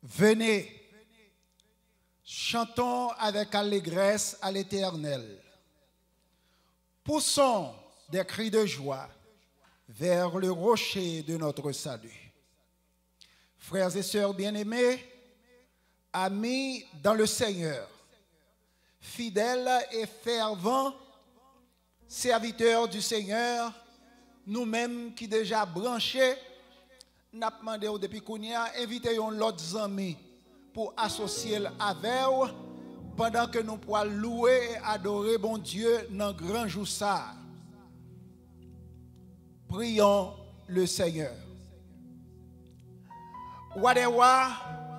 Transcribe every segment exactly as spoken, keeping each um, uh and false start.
Venez, chantons avec allégresse à l'Éternel. Poussons des cris de joie vers le rocher de notre salut. Frères et sœurs bien-aimés, amis dans le Seigneur, fidèles et fervents serviteurs du Seigneur, nous-mêmes qui déjà branchés, nous avons demandé depuis qu'on y a invité l'autre amis pour associer avec eux pendant que nous pourrons louer et adorer bon Dieu dans le grand jour ça. Prions le Seigneur. Wadewa,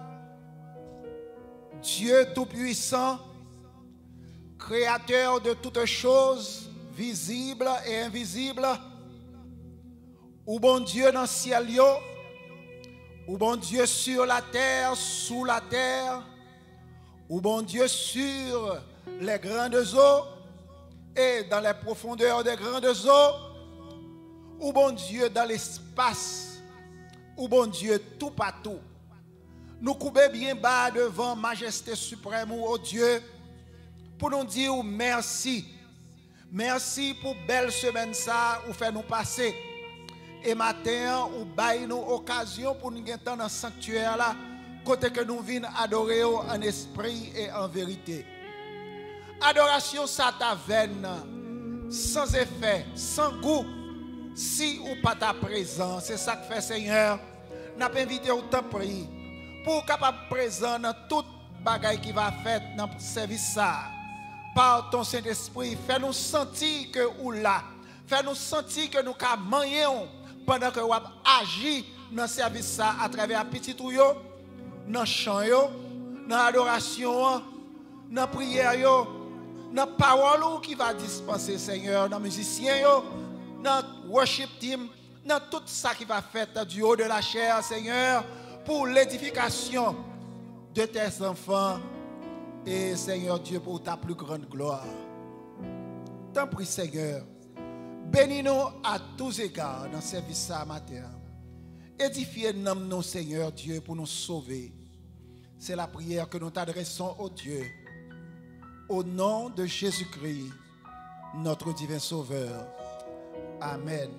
Dieu Tout-Puissant, Créateur de toutes choses, visibles et invisibles, ou bon Dieu dans le ciel, ou bon Dieu sur la terre, sous la terre, ou bon Dieu sur les grandes eaux et dans les profondeurs des grandes eaux, ou bon Dieu dans l'espace, ou bon Dieu tout partout. Nous coupons bien bas devant Majesté suprême ou oh Dieu pour nous dire merci. Merci pour belle semaine ça ou fait nous passer. Et matin ou bail nous occasion pour nous être dans le sanctuaire là côté que nous venons adorer en esprit et en vérité. Adoration ça ta veine sans effet, sans goût. Si ou pas ta présence, c'est ça que fait Seigneur. N'a pas invité au temps prier pour capable présent dans toute bagaille qui va faire dans le service ça. Par ton Saint-Esprit, fais-nous sentir que ou là, fais-nous sentir que nous camayons pendant que nous agissons dans le service ça à travers petit touyo, dans le chant yo, dans l'adoration, dans la prière yo, dans la parole qui va dispenser Seigneur, dans les musiciens yo, dans le worship team, dans tout ça qui va faire du haut de la chair, Seigneur, pour l'édification de tes enfants et Seigneur Dieu pour ta plus grande gloire. T'en prie Seigneur, bénis-nous à tous égards dans ce service à matin. Édifiez-nous, nous Seigneur Dieu, pour nous sauver. C'est la prière que nous t'adressons au Dieu, au nom de Jésus-Christ, notre divin Sauveur. Amen.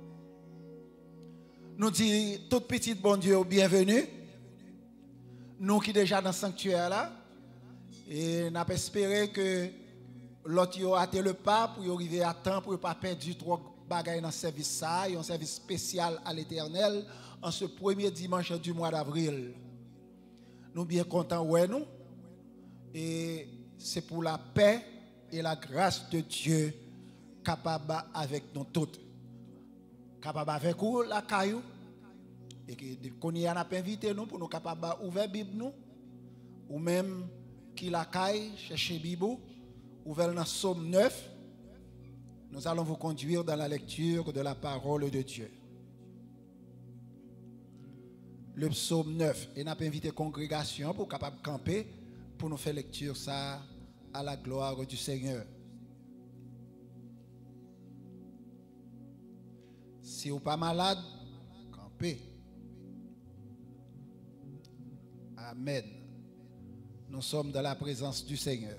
Nous disons tout petit bon Dieu bienvenue. Nous qui déjà dans le sanctuaire là. Et nous espérons que l'autre a été le pas pour arriver à temps pour ne pas perdre trop bagaille dans le service ça. Un service spécial à l'Éternel en ce premier dimanche du mois d'avril. Nous sommes bien contents ouais nous. Et c'est pour la paix et la grâce de Dieu capable avec nous toutes. Capable avec vous la caillou. Et que qu'on y a invité nous pour nous capables ouvrir Bible nous. Ou même qui la caille chercher Bible. Ouvert dans Psaume neuf. Nous allons vous conduire dans la lecture de la parole de Dieu. Le Psaume neuf. Et nous avons invité la congrégation pour capable camper pour nous faire lecture ça à la gloire du Seigneur. Si vous n'êtes pas malade, campez. Amen. Nous sommes dans la présence du Seigneur.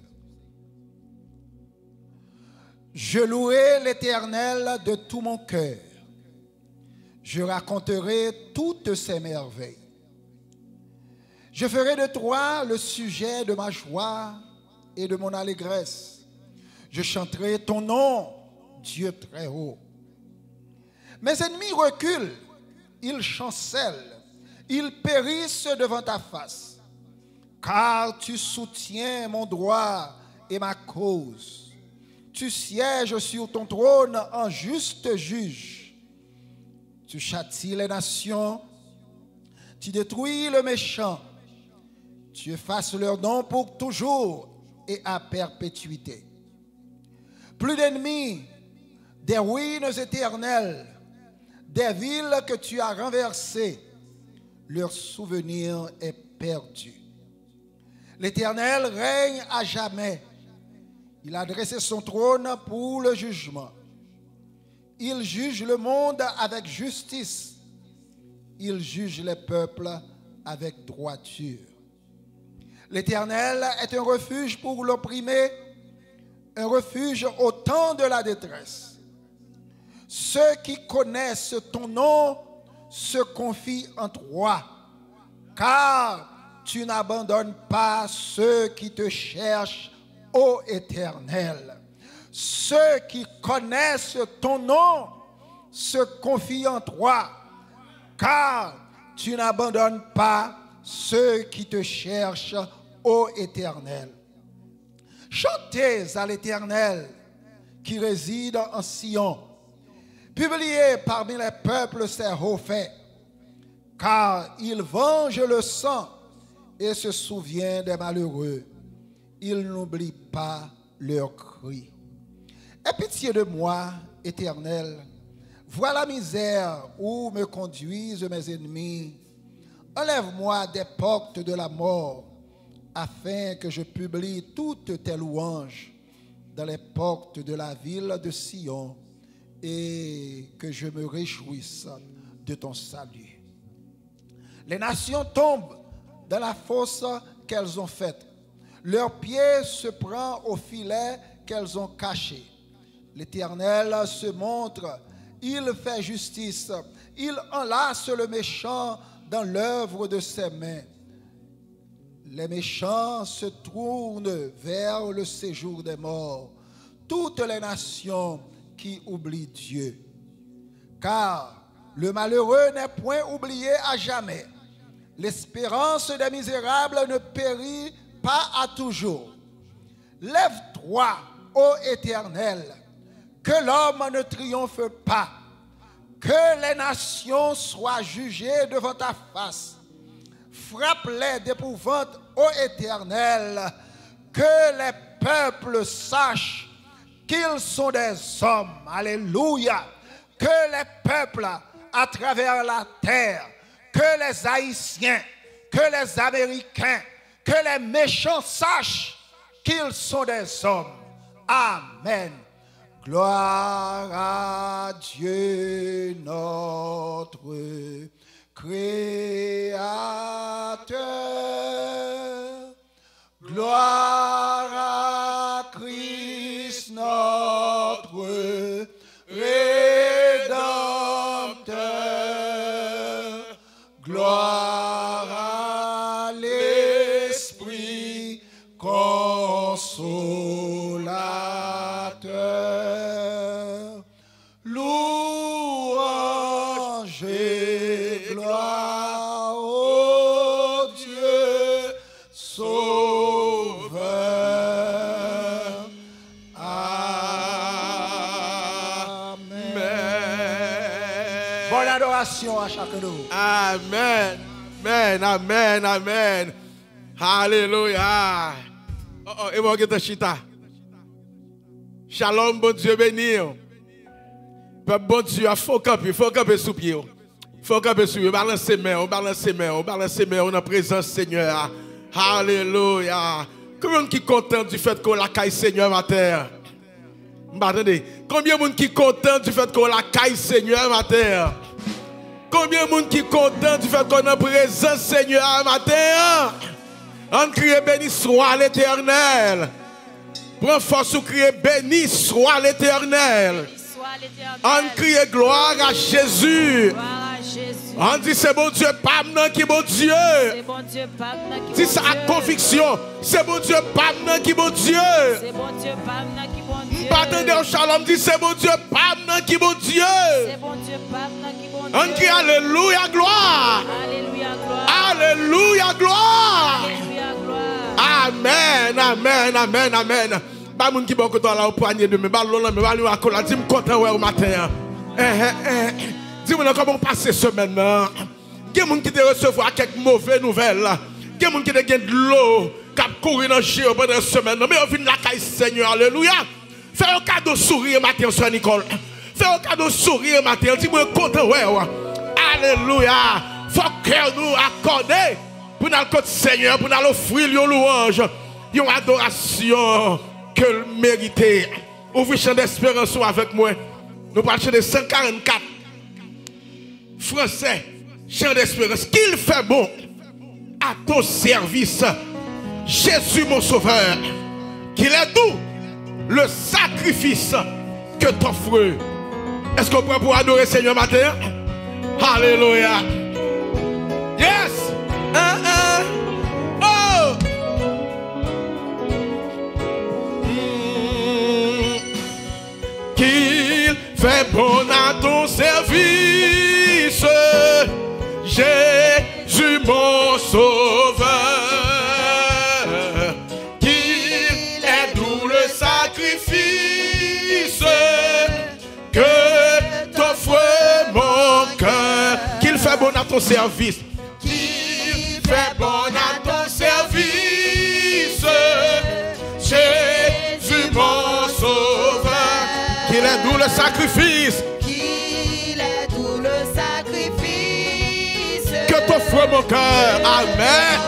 Je louerai l'Éternel de tout mon cœur. Je raconterai toutes ses merveilles. Je ferai de toi le sujet de ma joie et de mon allégresse. Je chanterai ton nom, Dieu très haut. Mes ennemis reculent, ils chancellent, ils périssent devant ta face. Car tu soutiens mon droit et ma cause. Tu sièges sur ton trône en juste juge. Tu châties les nations, tu détruis le méchant. Tu effaces leur nom pour toujours et à perpétuité. Plus d'ennemis, des ruines éternelles, des villes que tu as renversées, leur souvenir est perdu. L'Éternel règne à jamais. Il a dressé son trône pour le jugement. Il juge le monde avec justice. Il juge les peuples avec droiture. L'Éternel est un refuge pour l'opprimé, un refuge au temps de la détresse. Ceux qui connaissent ton nom se confient en toi, car tu n'abandonnes pas ceux qui te cherchent, ô Éternel. Ceux qui connaissent ton nom se confient en toi, car tu n'abandonnes pas ceux qui te cherchent, ô Éternel. Chantez à l'Éternel qui réside en Sion. Publiez parmi les peuples ses hauts faits, car il venge le sang et se souvient des malheureux. Il n'oublie pas leurs cris. Aie pitié de moi, Éternel. Vois la misère où me conduisent mes ennemis. Enlève-moi des portes de la mort, afin que je publie toutes tes louanges dans les portes de la ville de Sion, et que je me réjouisse de ton salut. Les nations tombent dans la fosse qu'elles ont faite. Leur pied se prend au filet qu'elles ont caché. L'Éternel se montre, il fait justice, il enlace le méchant dans l'œuvre de ses mains. Les méchants se tournent vers le séjour des morts, toutes les nations qui oublient Dieu. Car le malheureux n'est point oublié à jamais. L'espérance des misérables ne périt pas à toujours. Lève-toi, ô Éternel, que l'homme ne triomphe pas, que les nations soient jugées devant ta face. Frappe-les d'épouvante, ô Éternel, que les peuples sachent qu'ils sont des hommes. Alléluia. Que les peuples à travers la terre, que les Haïtiens, que les Américains, que les méchants sachent qu'ils sont des hommes. Amen. Gloire à Dieu notre Créateur. Gloire à Christ notre Rédempteur. Gloire à l'Esprit consolateur. Louange et gloire au Dieu Sauveur. Amen. Bonne adoration à chacun de vous. Amen. Amen. Amen. Amen. Alléluia. Oh, oh, et moi, je chita. Shalom, bon Dieu béni. Bon Dieu, il faut camper, il faut camper sous pied. Il faut camper sous pied. Balancer main, on balance main, on balance main, on a présence Seigneur. Alléluia. Combien qui est content du fait qu'on la caille Seigneur ma terre? Attendez. Combien de monde qui est content du fait qu'on la caille Seigneur ma terre? Combien de monde qui est content du fait qu'on a présence Seigneur ma terre? On crie béni soit l'Éternel. Prends force ou crier béni soit l'Éternel. On crie gloire à Jésus. On dit c'est bon Dieu, pas maintenant qui bon Dieu. Dis ça à conviction. C'est bon Dieu, pas maintenant qui bon Dieu. M'attendez au shalom, dit c'est bon Dieu, pas maintenant qui bon Dieu. On crie alléluia gloire. Alléluia gloire. Amen, amen, amen, amen. Ba moun ki bon koto la au poignet de me ba lolo me ba lui akola di me content ouais au matin. Eh eh. Dis-moi comment passer semaine là. Gen moun qui te recevoir quelques mauvaises nouvelles. Gen moun qui te gen de l'eau cap courir dans chien pendant semaine. Mais on vient la caille Seigneur. Alléluia. Fais un cadeau sourire matin sur Nicole. Fais un cadeau sourire matin. Dis-moi content ouais. Alléluia. Faut que nous accorder pour nous côté Seigneur, pour nous offrir une louange, une adoration que le mérite. Ouvrez champ d'espérance avec moi. Nous parlons de cent quarante-quatre. Français, chant d'espérance. Qu'il fait bon. à ton service. Jésus mon sauveur, qu'il est doux le sacrifice que t'offres. Est-ce qu'on peut pour adorer Seigneur matin? Alléluia. Yes. Uh, uh. Oh. Mm. Qu'il fait bon à ton service, Jésus mon sauveur. Qu'il est doux le sacrifice que t'offre mon cœur. Qu'il fait bon à ton service. Qu'il fait bon à ton service, Jésus mon sauveur. Qu'il est doux le sacrifice. Qu'il est doux le sacrifice Que t'offre mon cœur. Amen.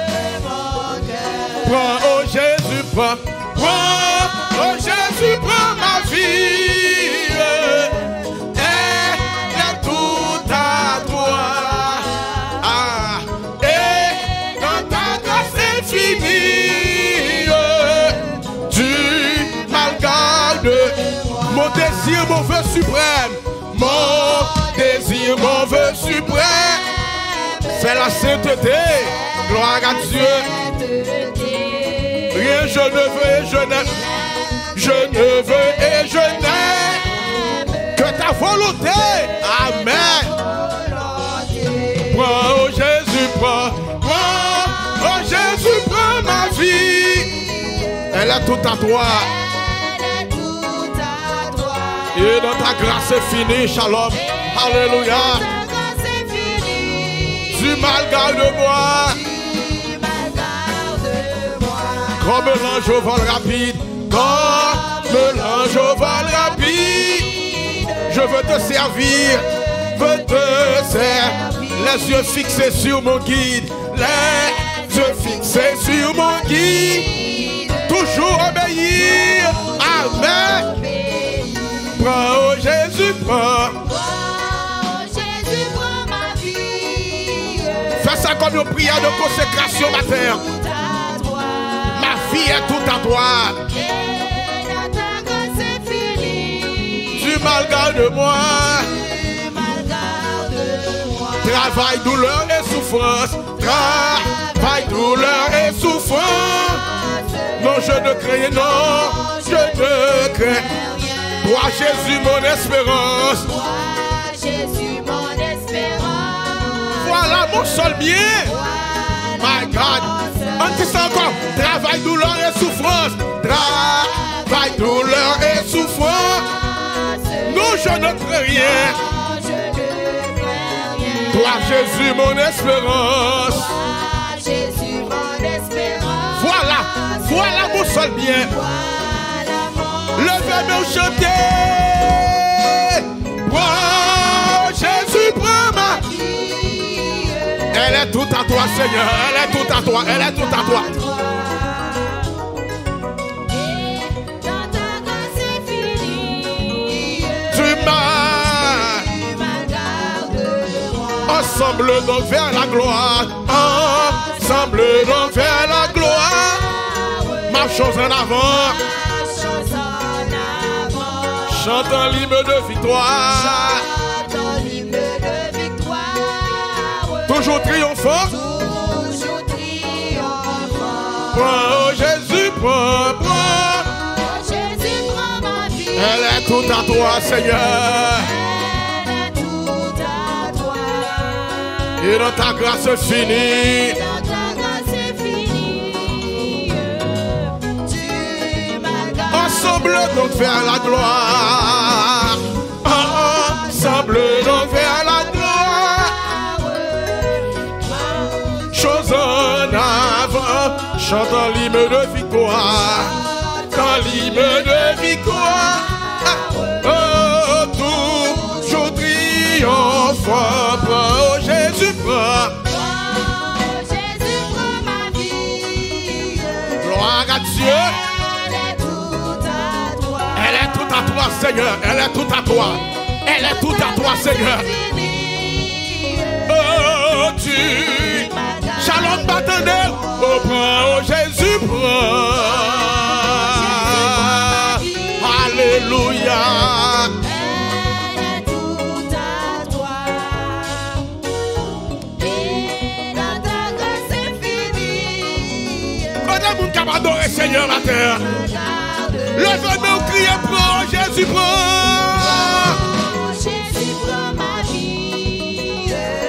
Prends, oh Jésus, prends. Prends, oh Jésus, prends ma vie. Elle est tout à toi. Ah, et dans ta grâce infinie, tu m'as gardé. Mon désir, mon vœu suprême. Mon désir, mon vœu suprême. C'est la sainteté. Gloire à Dieu. Rien je ne veux et je n'aime. Je ne veux et je n'aime que ta volonté. Amen. Prends, oh Jésus, prends. Prends, oh Jésus, prends ma vie. Elle est toute à toi. Et dans ta grâce est finie. Shalom. Alléluia. Tu m'as gardé moi. Comme l'ange au vol rapide, comme l'ange au vol rapide, je veux te servir, veux te servir, les yeux fixés sur mon guide, les yeux fixés sur mon guide, toujours obéir, amen. Prends, oh Jésus, prends. Fais ça comme une prière de consécration matin. Ma vie est tout à toi. Tu m'as gardé moi. Travail, douleur et souffrance. Travail, douleur et souffrance. Non, je ne crains, non, je ne crains. Toi, Jésus, mon espérance. Voilà mon seul bien. My God. On dit ça encore. Travail, douleur et souffrance. Travail, douleur et souffrance. Non, je ne crains rien. Toi, Jésus, mon espérance. Voilà, voilà mon seul bien. Levez-moi au chanter. Wow, Jésus, prends ma vie. Elle est toute à toi, Seigneur. Elle est toute à toi. Elle est toute à toi. Tu m'as. Ensemble donc vers la gloire. Ensemble donc vers la gloire. Marchons en avant. Chantons l'hymne de victoire. Toujours triomphant. Toujours triomphant. Prends, oh Jésus, prends, prends. Oh Jésus, prends ma vie. Elle est toute à toi, Seigneur. Elle est toute à toi. Et dans ta grâce finie. Dans ta grâce finie. Tu m'as gardé. Ensemble donc vers la gloire. Ensemble donc vers la gloire. Chose en avant. Chantons l'hymne de victoire. Dans l'hymne de victoire. Oh, toujours triomphant. Oh, Jésus prend. Oh Jésus, prends ma vie. Gloire à Dieu. Elle est toute à toi. Elle est toute à toi, Seigneur. Elle est toute à toi. Elle est toute à toi, Seigneur. Oh, tu. Shalom, Seigneur la terre. Lève-nous, criez, prends, Jésus, prends. Jésus prend ma vie,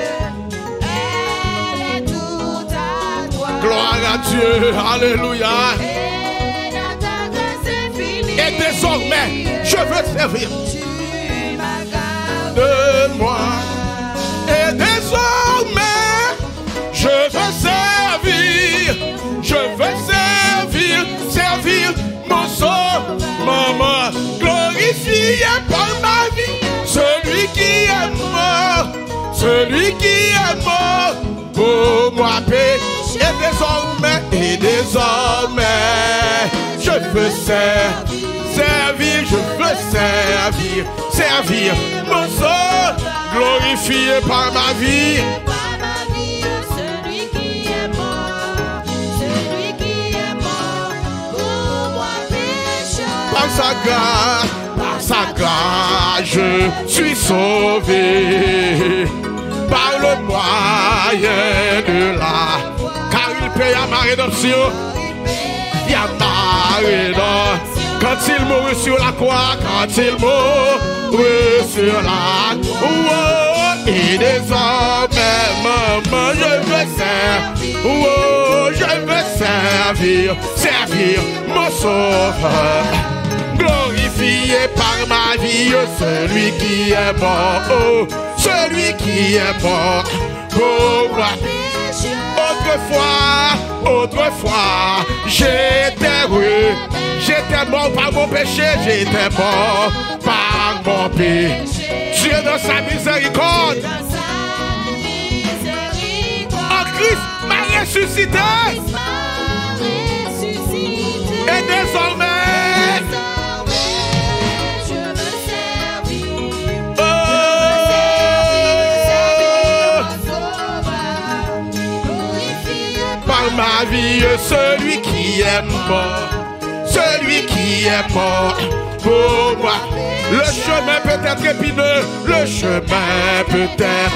elle est toute à toi. Gloire à Dieu, alléluia. Et dans ta grâce infinie, Et désormais, je veux servir tu m'as gardé. de moi. Et désormais, je veux servir, je veux servir, servir mon sang, maman, glorifié par ma vie, celui qui est mort, celui qui est mort pour moi paix. Et désormais, et désormais, je veux servir, servir, je veux servir, servir mon sang, glorifié par ma vie. Par ma vie, celui qui est mort, celui qui est mort pour moi pécheur. Par sa grâce, par sa grâce, je suis sauvé. Par le moyen de la, car il paye à ma rédemption. Il y a ma rédemption. Quand il mourut sur la croix, quand il mourut sur la croix, et désormais, maman, je veux servir, oh, je veux servir, servir mon sauveur. Glorifié par ma vie, celui qui est mort, oh, celui qui est mort pour moi. Autrefois, autrefois, j'étais oui, j'étais mort par mon péché, j'étais mort par mon péché. Dieu dans sa miséricorde, Dans sa miséricorde, en Christ m'a ressuscité. Christ m'a ressuscité. Et désormais, Désormais, je veux servir. oh, par ma vie, celui qui est mort, celui qui est mort pour moi. Le chemin peut être épineux, le chemin peut être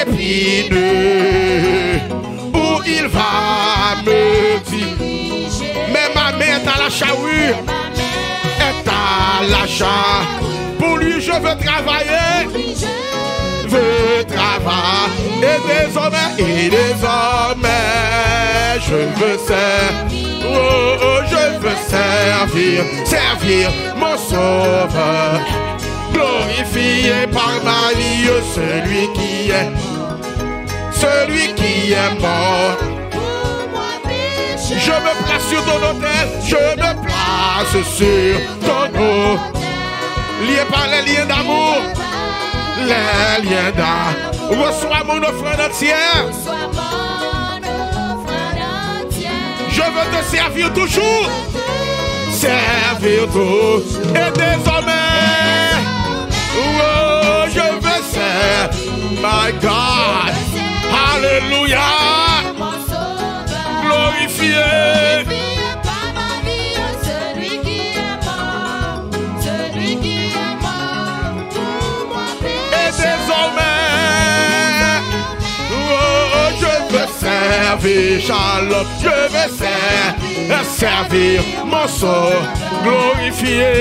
épineux, où il va me dire, mais ma main est à la charrue, est à l'achat. Pour lui, je veux travailler, veux travailler, et désormais, et désormais, je veux servir, oh, oh, je veux servir, servir mon sauveur, glorifié par ma vie, celui qui est, celui qui est mort. Je me place sur ton autel, je me place sur ton autel, lié par les liens d'amour, les liens d'amour. Reçois mon offrande entière. Je veux te servir toujours, servir tout. Et désormais, oh, je veux servir, my God, Alléluia, glorifié. Et désormais, oh, je veux servir, Shalom, je veux servir, servir mon sort, glorifié.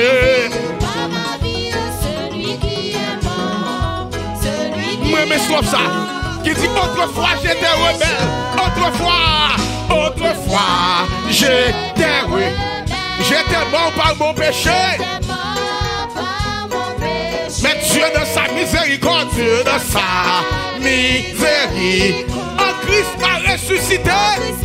Moi, mais sauf ça, qui dit autrefois j'étais rebelle, autrefois, autrefois j'étais rebelle, j'étais mort par mon péché. Mais Dieu dans sa miséricorde, Dieu dans sa miséricorde, en Christ m'a ressuscité.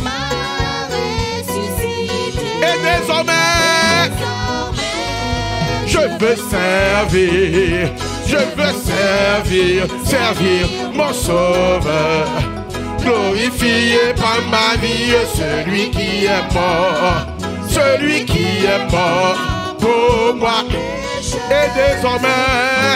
Et désormais, je veux servir, je veux servir, servir mon sauveur, glorifié par ma vie, celui qui est mort, celui qui est mort pour moi. Et désormais,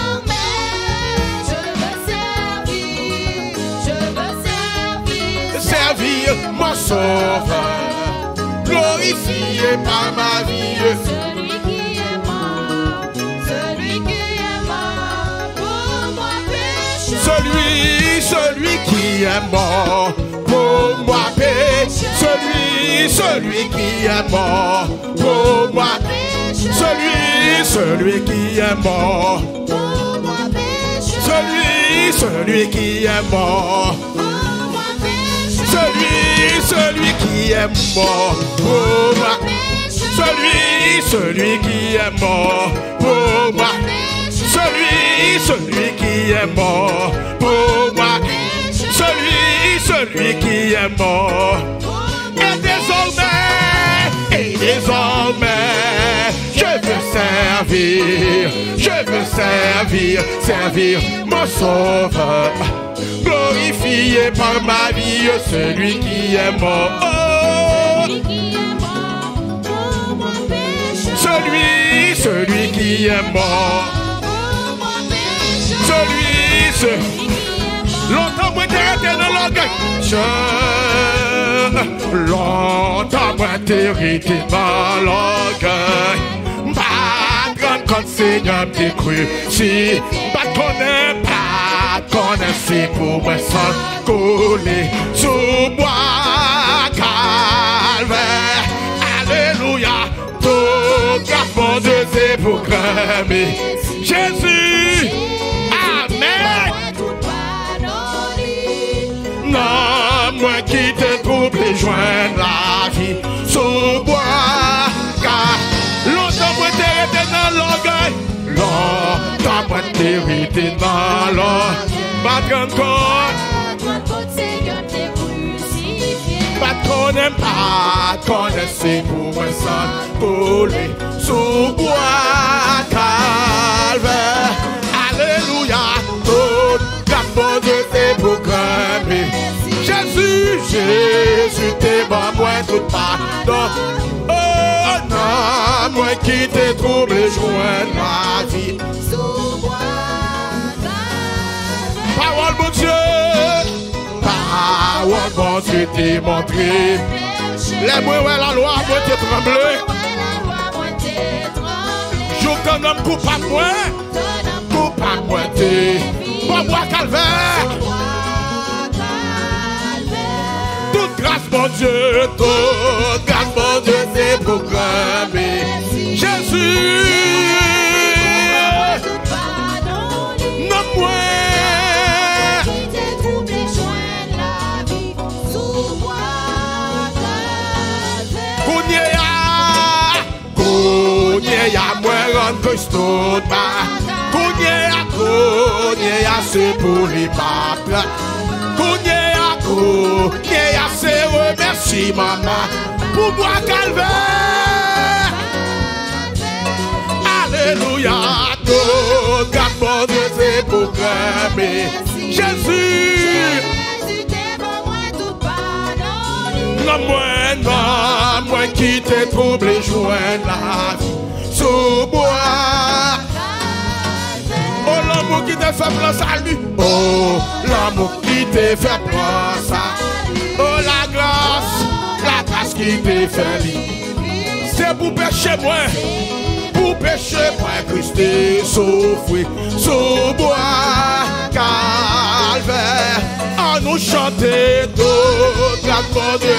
servir mon sauveur, glorifié par ma vie. Celui qui est mort, celui qui est mort pour moi pécheur. Celui, celui qui est mort pour moi pécheur. Celui, celui qui est mort pour moi. Celui, celui qui est mort. Celui, celui qui est mort. Celui, celui qui est mort pour moi. Celui, celui qui est mort pour moi. Celui, celui qui est mort pour moi. Celui, celui qui est mort. Et désormais, et désormais, je veux servir, je veux servir, servir mon sauveur. Glorifié par ma vie, celui qui est mort. Oh, celui, celui qui est mort. Celui, celui. Longtemps moi t'es resté dans l'orgueil. Je, longtemps moi t'es resté dans l'orgueil. Pas grand quand Seigneur m'est cru. Si, pas connaît, pas connaît, c'est pour moi sans coller sous bois calvaire. Alléluia, tout garçon de c'est pour cramer. Jésus, amen. Non, moi qui te trouble et joindre la vie sous bois, car longtemps moi t'es resté dans l'orgueil. Longtemps moi t'es resté dans l'orgueil. Pas encore. Pas qu'on aime pas, qu'on essaie pour moi sans coller sous bois calvaire. Alléluia, tout capot de tes programmes. Jésus, Jésus, t'es bon, moi tout pardon. Oh non, moi qui t'ai troublé, joindre ma vie. Parole, mon Dieu, parole, mon Dieu, t'es montré. Les mots, ouais, la loi, moi, t'es tremblé. Joue ton homme coupable, moi, coupable, moi, t'es. Bon, bois calvaire. Toute grâce, mon Dieu, toute grâce, mon Dieu, c'est programmé. Jésus, nomme-moi. Kounia, Kounia, moi, rendre Christ tout bas. Kounia, Kounia, c'est pour les papes. Kounia, Kounia, c'est remercie maman pour moi calvaire. Alléluia, tout garde mon Dieu, c'est programmé. Jésus, non, moi, non, moi qui t'ai troublé, joindre la vie sous bois. Oh, l'amour qui t'a fait plan salut. Oh, l'amour qui t'a fait plan salut. Oh, la grâce, la grâce qui t'a fait libre. C'est pour pécher moi, pour pécher moi, Christ est souffert sous bois calvaire. À nous chanter tout, grâce mon Dieu.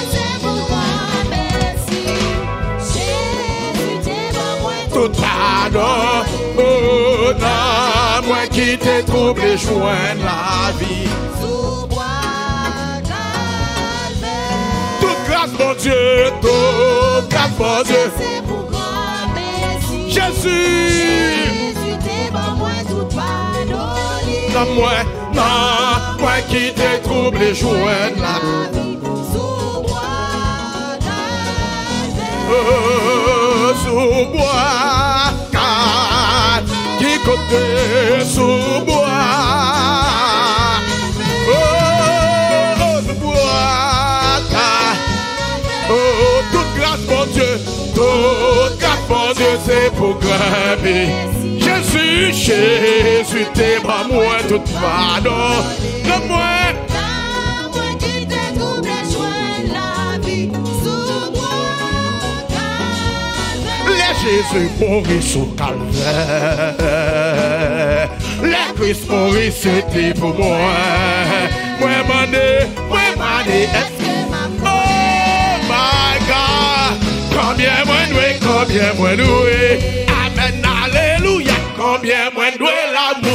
Tout pardon, oh non, moi qui t'ai troublé, joindre la vie. Toute grâce, mon Dieu, toute grâce, mon Dieu. Jésus, non, moi, non, moi qui t'ai troublé, joindre la vie. Oh, sous bois, car qui côté sous bois. Oh, sous bois, car oh, toute grâce, mon Dieu, toute grâce, mon Dieu, c'est programmé. Jésus, Jésus, t'es pas moi, toute pardon, le moi. Jésus mourit sous calvaire. Le Christ mourit, c'était pour moi. Moi, mané, moi, mané, est-ce que oh, combien moins doué. Amen, alléluia, combien moins doué l'amour.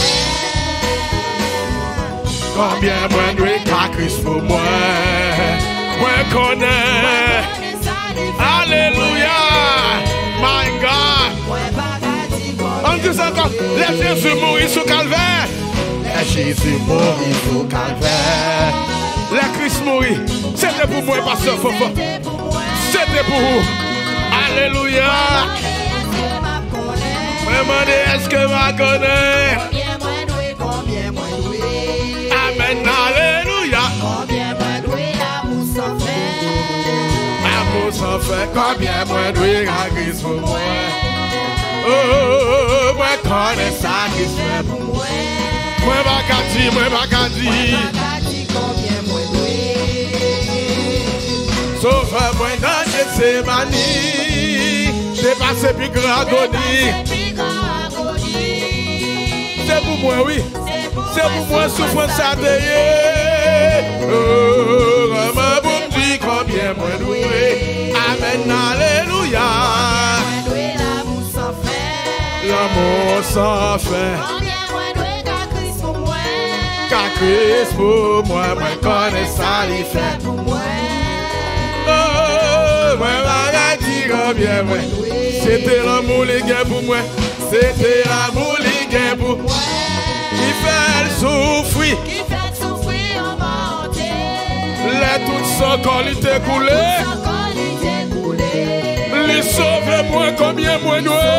Combien moins doué qu'à Christ pour moi. Moi connais. Alléluia, my God. On dit ça encore, les Jésus mourir sous calvaire. Les Jésus mourir sous calvaire. Les Christ mourir. C'était pour moi, pasteur Fofo. C'était pour vous. Alléluia. Vraiment, est-ce que ma connaît? Amen, alléluia. Amour sans fait, combien moins doué à Christ pour moi. Oh, moi connais ça qui se fait pour moi. Moi pas qu'à dire, moi pas qu'à dire. Sauve-moi dans Gethsemane. J'ai passé plus grand agonie. C'est pour moi, oui. C'est pour moi souffrance à payer. Oh, vraiment bon Dieu, combien moins doué. Amen, alléluia. L'amour sans fin. Qu'à Christ pour moi, moi connais ça, il fait pour moi. Oh, moi, m'a dit combien moi. C'était l'amour, les gars, pour moi. C'était l'amour, les gars, pour moi. Qui fait le souffrir. Qui fait souffrir en bonté. Les toutes sans qualité coulées. Les sauve-moi combien moins doué.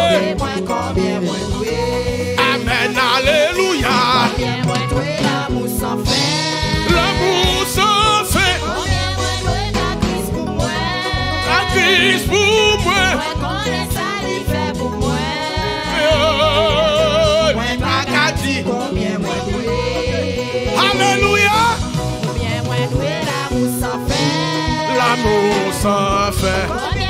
Amen, alléluia. L'amour sans fin. À Christ pour moi. Alléluia. L'amour sans fin.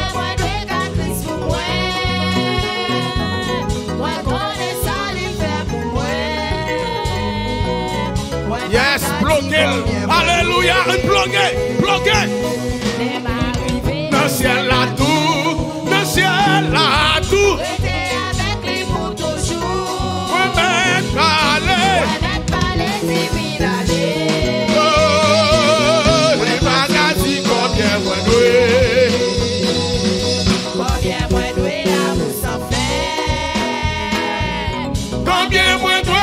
Yes, bloqué. Alléluia, bloqué, bloqué. Dans le ciel là tout, dans le ciel là tout. Ouais, parler. Oh, les magasins combien moins doué. Combien moins doué l'amour sans fin. Combien moins doué.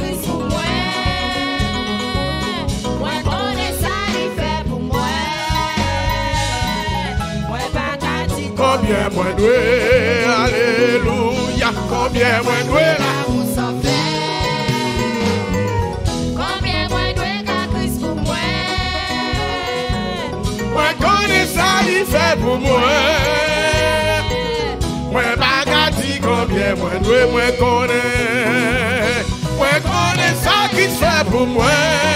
Combien moins doué, alléluia, combien moins doué l'amour sans fin. Combien moins doué qu'à Christ pour moi. Moi connais ça, il fait pour moi. Moi pas dit combien moins doué, moi connais. Moi connais ça qu'il fait pour moi.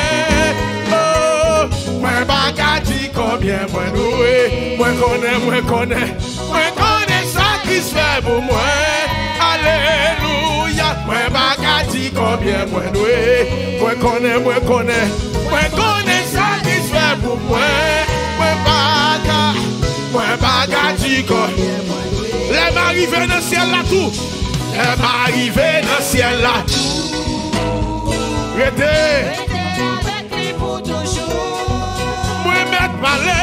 Oh, moi pas dit combien moins doué. Moi connais, moi connais. Moi connais ça qui se fait pour moi. Alléluia. Moi pas dit combien moi doué. Moi connais, moi connais. Moi connais ça qui se fait pour moi. Moi pas moi pas dit combien moi doué. Les m'arriver dans le ciel là tout. Les m'arriver dans le ciel là. Restez. Avec lui pour toujours. Moi mettre parler.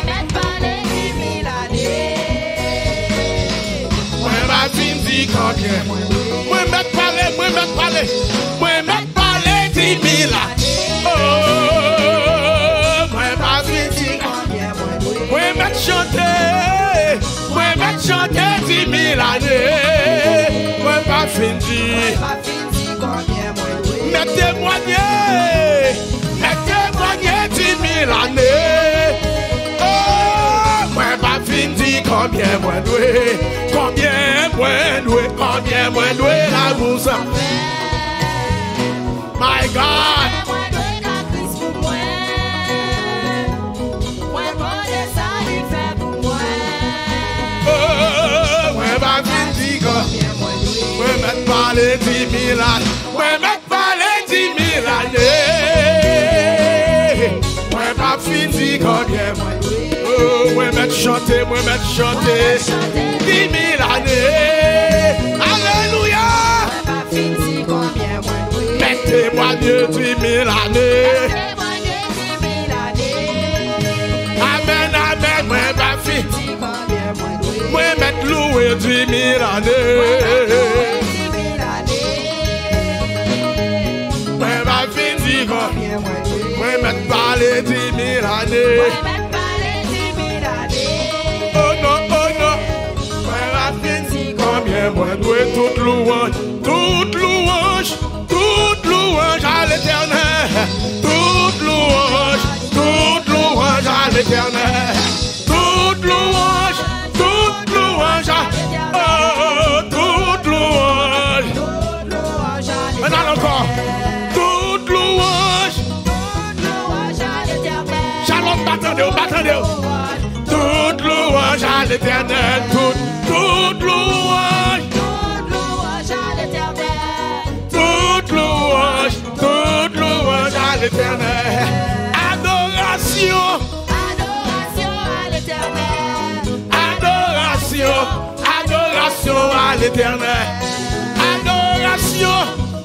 Combien moi mettre parler, moi mettre parler, moi mettre parler dix mille années. Oh, moi pas dire combien moi mettre chanter, moi mettre chanter dix mille années. Moi pas finir, mettre témoigner, mettre témoigner dix mille années. Oh, moi pas finir combien moi doué. Combien moins doué, combien moins doué l'amour sans fin. My God. Oh, moi pas fini quoi. Moi mettre parler dix mille années. Moi mettre parler dix mille années. Moi pas fini combien moins doué. Oh, moi mettre chanter, moi mettre chanter. Dix mille années. Alléluia. Mettez-moi Dieu dix mille années. Amen, amen, moi ma fille. Moi mettre louer dix mille années. Moi ma fille dit quoi? Moi mettre parler dix mille années. Oh non, oh non. Moi ma fille dit combien moi dois toute louange, toute louange, toute louange à l'éternel. Toute louange, toute louange à l'éternel. Toute louange, toute louange à oh, toute louange. Maintenant encore. Toute louange. Shalom, battez-vous, battez-vous. Toute louange à l'éternel. Toute, toute louange. Toute louange, toute louange à l'éternel. Adoration. Adoration, adoration à l'éternel. Adoration.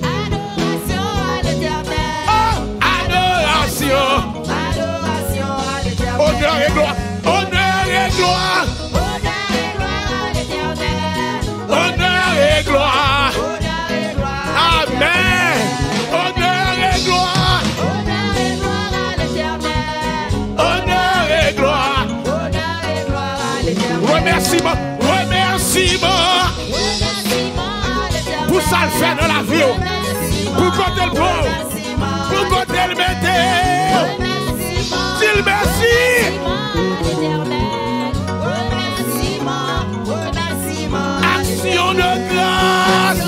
Adoration. Honneur et gloire. Honneur et gloire. Honneur et gloire. Amen. Honneur et gloire. Honneur et gloire. Remerciement. Remerciement. Pour ça le fait dans la vie. Pour côté le pauvre. Pour côté le météo. S'il merci. Action de grâce.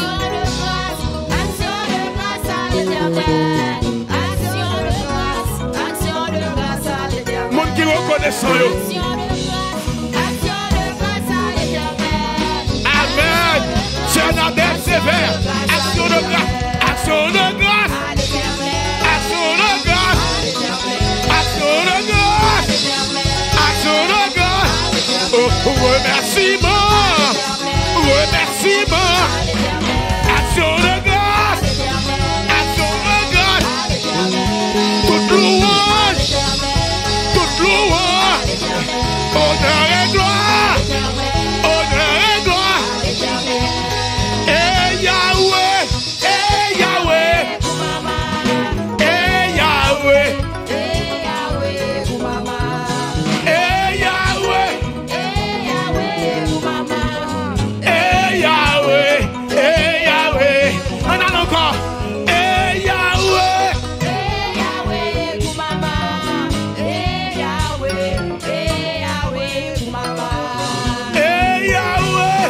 Monde qui reconnaissant yo. Amen. C'est un adepte sévère. Action de grâce. Action de grâce. Action de grâce. Action de grâce. Action de grâce. Oh, remerciement. Remerciement. Action de grâce. Action de grâce. Toute louange. Toute louange. Honneur et gloire. Honneur et gloire. Et Yahweh. Et Yahweh. Et Yahweh. Et Yahweh. Et Yahweh. Et Yahweh. On a encore. Et Yahweh. Et Yahweh.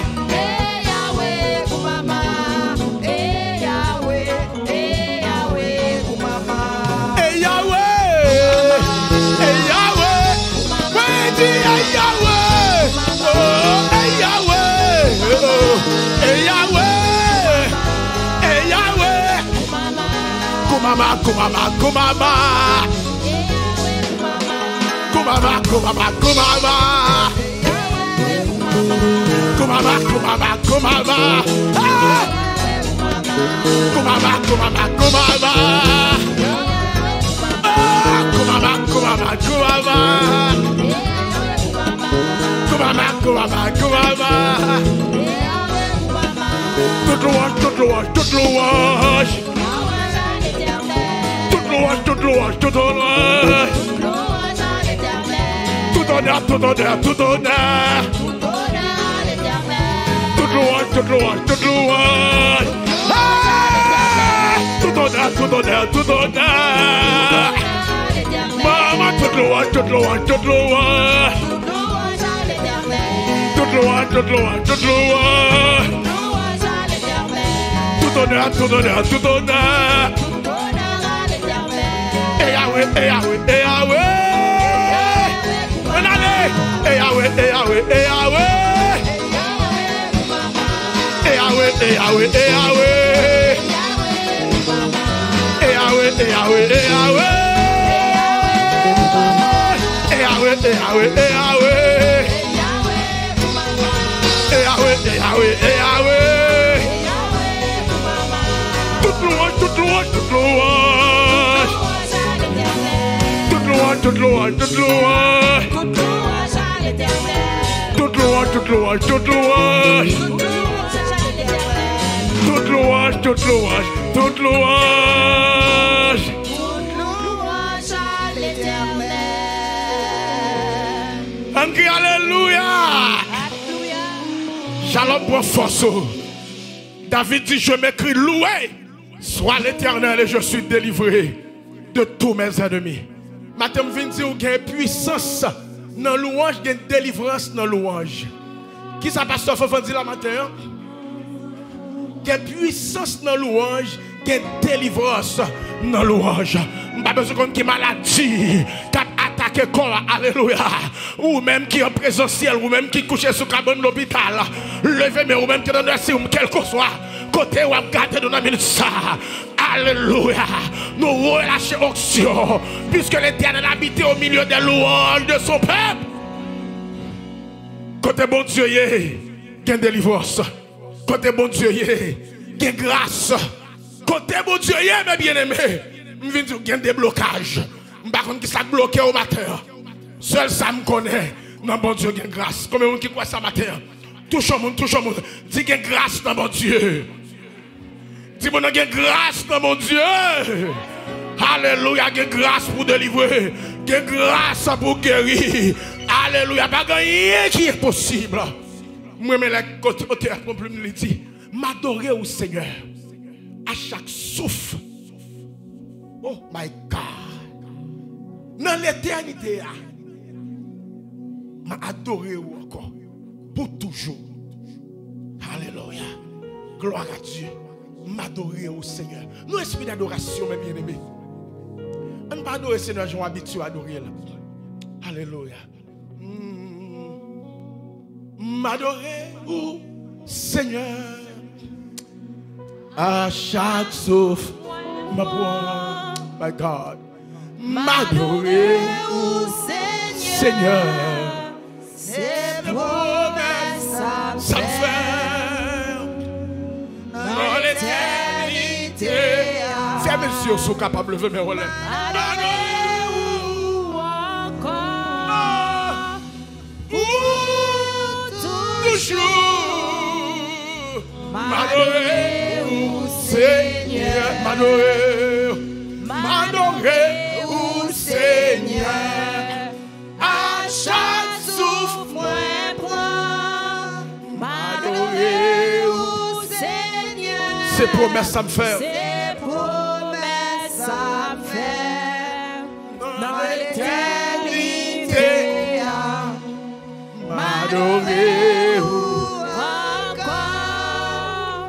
Et Yahweh. Et Yahweh. Oui, dis et Yahweh. Oh, et Yahweh. Oh, et Yahweh. Et Yahweh. Kumama, kumama, kumama. Kumama, kumama, kumama. Kumama, kumama, kumama. Ah! Kumama, kumama, kumama. Ah! Kumama, kumama, kumama. Kumama, kumama, kumama. Toute louange, toute louange, toute louange. Toute louange, toute louange, toute louange. Tout honneur, tout honneur, tout honneur. Toute louange, toute louange, toute louange. Ah! Tout honneur, tout honneur, tout honneur. Maman, toute louange, toute louange, toute louange. Toute louange, toute louange, toute louange. Tout honneur, tout honneur, tout honneur. Et Yahweh, et Yahweh, et Yahweh. On allait. Et Yahweh, et Yahweh, et Yahweh. Et Yahweh, et Yahweh, et Yahweh. Et Yahweh, et Yahweh, et Yahweh. Et Yahweh, et Yahweh, et Yahweh. louange, toute louange. Toute louange à l'Éternel. Toute louange, toute louange, toute louange. Toute louange à l'Éternel. Toute louange, toute louange, toute louange. Toute louange à l'Éternel. On crie alléluia. Alléluia. Shalom pour force. David dit, je m'écris loué soit l'Éternel et je suis délivré de tous mes ennemis. Matin, je viens dire qu'il y a une puissance dans la louange, il y a une délivrance dans la louange. Qui ça, pasteur Fofan dit la matin? Il y a une puissance dans la louange, il y a une délivrance dans la louange. Je n'ai pas besoin de maladie qui a attaqué le corps, alléluia. Ou même qui est en présentiel, ou même qui couche sur le de l'hôpital. Levez, mais ou même qui est dans le ciel, quel que soit. Côté où on garde dans la minute ça. Alléluia. Nous relâchons onction. Puisque l'Éternel habite au milieu des louanges de son peuple. Côté bon Dieu, il y a une délivrance. Côté bon Dieu, il y a une grâce. Côté bon Dieu, il y a mes bien-aimés. Je viens de dire qu'il y a un déblocage. Je ne sais pas qui s'est bloqué au matin. Seul ça me connaît. Non, bon Dieu, il y a une grâce. Combien de monde qui croit ça matin? Touche au monde, touche au monde. Dis qu'il y a une grâce dans mon Dieu. Dis-moi, il y a une grâce dans mon Dieu. Alléluia, il y a une grâce pour délivrer. Il y a une grâce pour guérir. Alléluia, pas rien qui est possible. Moi, je me côté pour me dire, m'adorer au Seigneur à chaque souffle. Oh my God. Dans l'éternité, m'adorer encore pour toujours. Alléluia. Gloire à Dieu. M'adorer au Seigneur. Nous, esprit d'adoration, mes bien-aimés. On ne pas adorer le Seigneur, j'ai habitué à adorer. Alléluia. M'adorer au Seigneur. À chaque souffle, ma voix, my God. M'adorer au Seigneur. Ses promesses Ça me fait dans l'éternité. Fermez les yeux, sont capables de lever mes relèves. Adorez-vous encore. Toujours. M'adorer au Seigneur. M'adorer. M'adorer au Seigneur. À chaque souffle, Moi prends. m'adorer au Seigneur. Ces promesses, ça me fait. Ses promesses ça me fait. Dans l'éternité. M'adorer au Encore.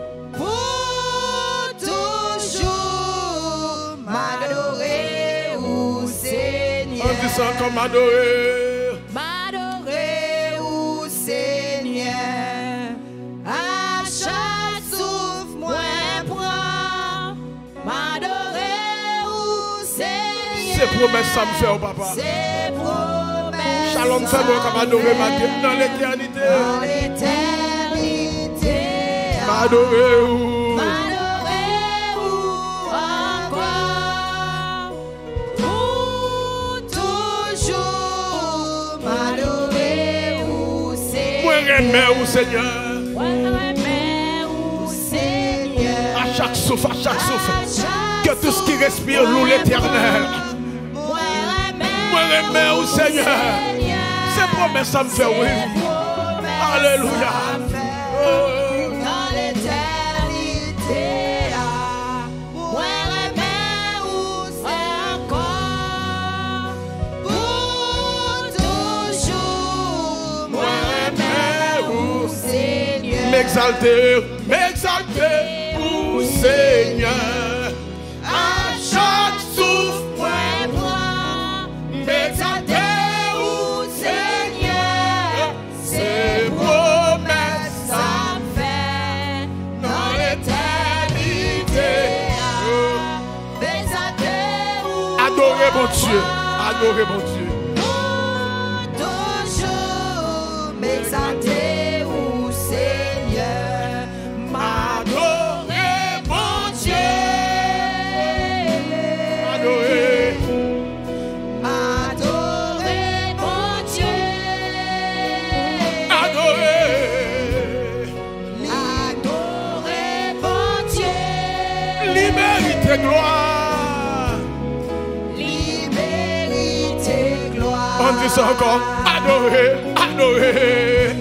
Pour toujours. M'adorer au Seigneur. On dit ça comme m'adorer. M'adorer au Seigneur. À chaque souffle, moi prends. M'adorer au Seigneur. Ces promesses, ça me fait, oh papa. Ses promesses. Shalom, fais-moi comme m'adorer ma Dieu dans l'éternité. Dans l'éternité. M'adorer ou M'adorer-vous encore. Pour toujours. M'adorer-vous Seigneur. moi remets au Seigneur. Moi remets-vous Seigneur. À chaque souffle, à chaque souffle. À chaque Que tout ce qui respire loue l'éternel. Moi Moi remets au Seigneur. Ces promesses, ça me fait oui. Alléluia. Oh. Dans l'éternité, moi remets-vous encore. Pour toujours, moi remets-vous Seigneur. M'exalter, m'exalter au Seigneur. À chaque souffle, Moi prends, m'exalter au Seigneur. Ses promesses ça me fait dans l'éternité. M'exalter-vous adorez mon Dieu. Adorez mon Dieu. toujours, m'exalter-vous Seigneur. Adorez mon Dieu. Adorez. M'adorer. mérite gloire. Il mérite gloire. On dit ça encore. Adorer, adorer.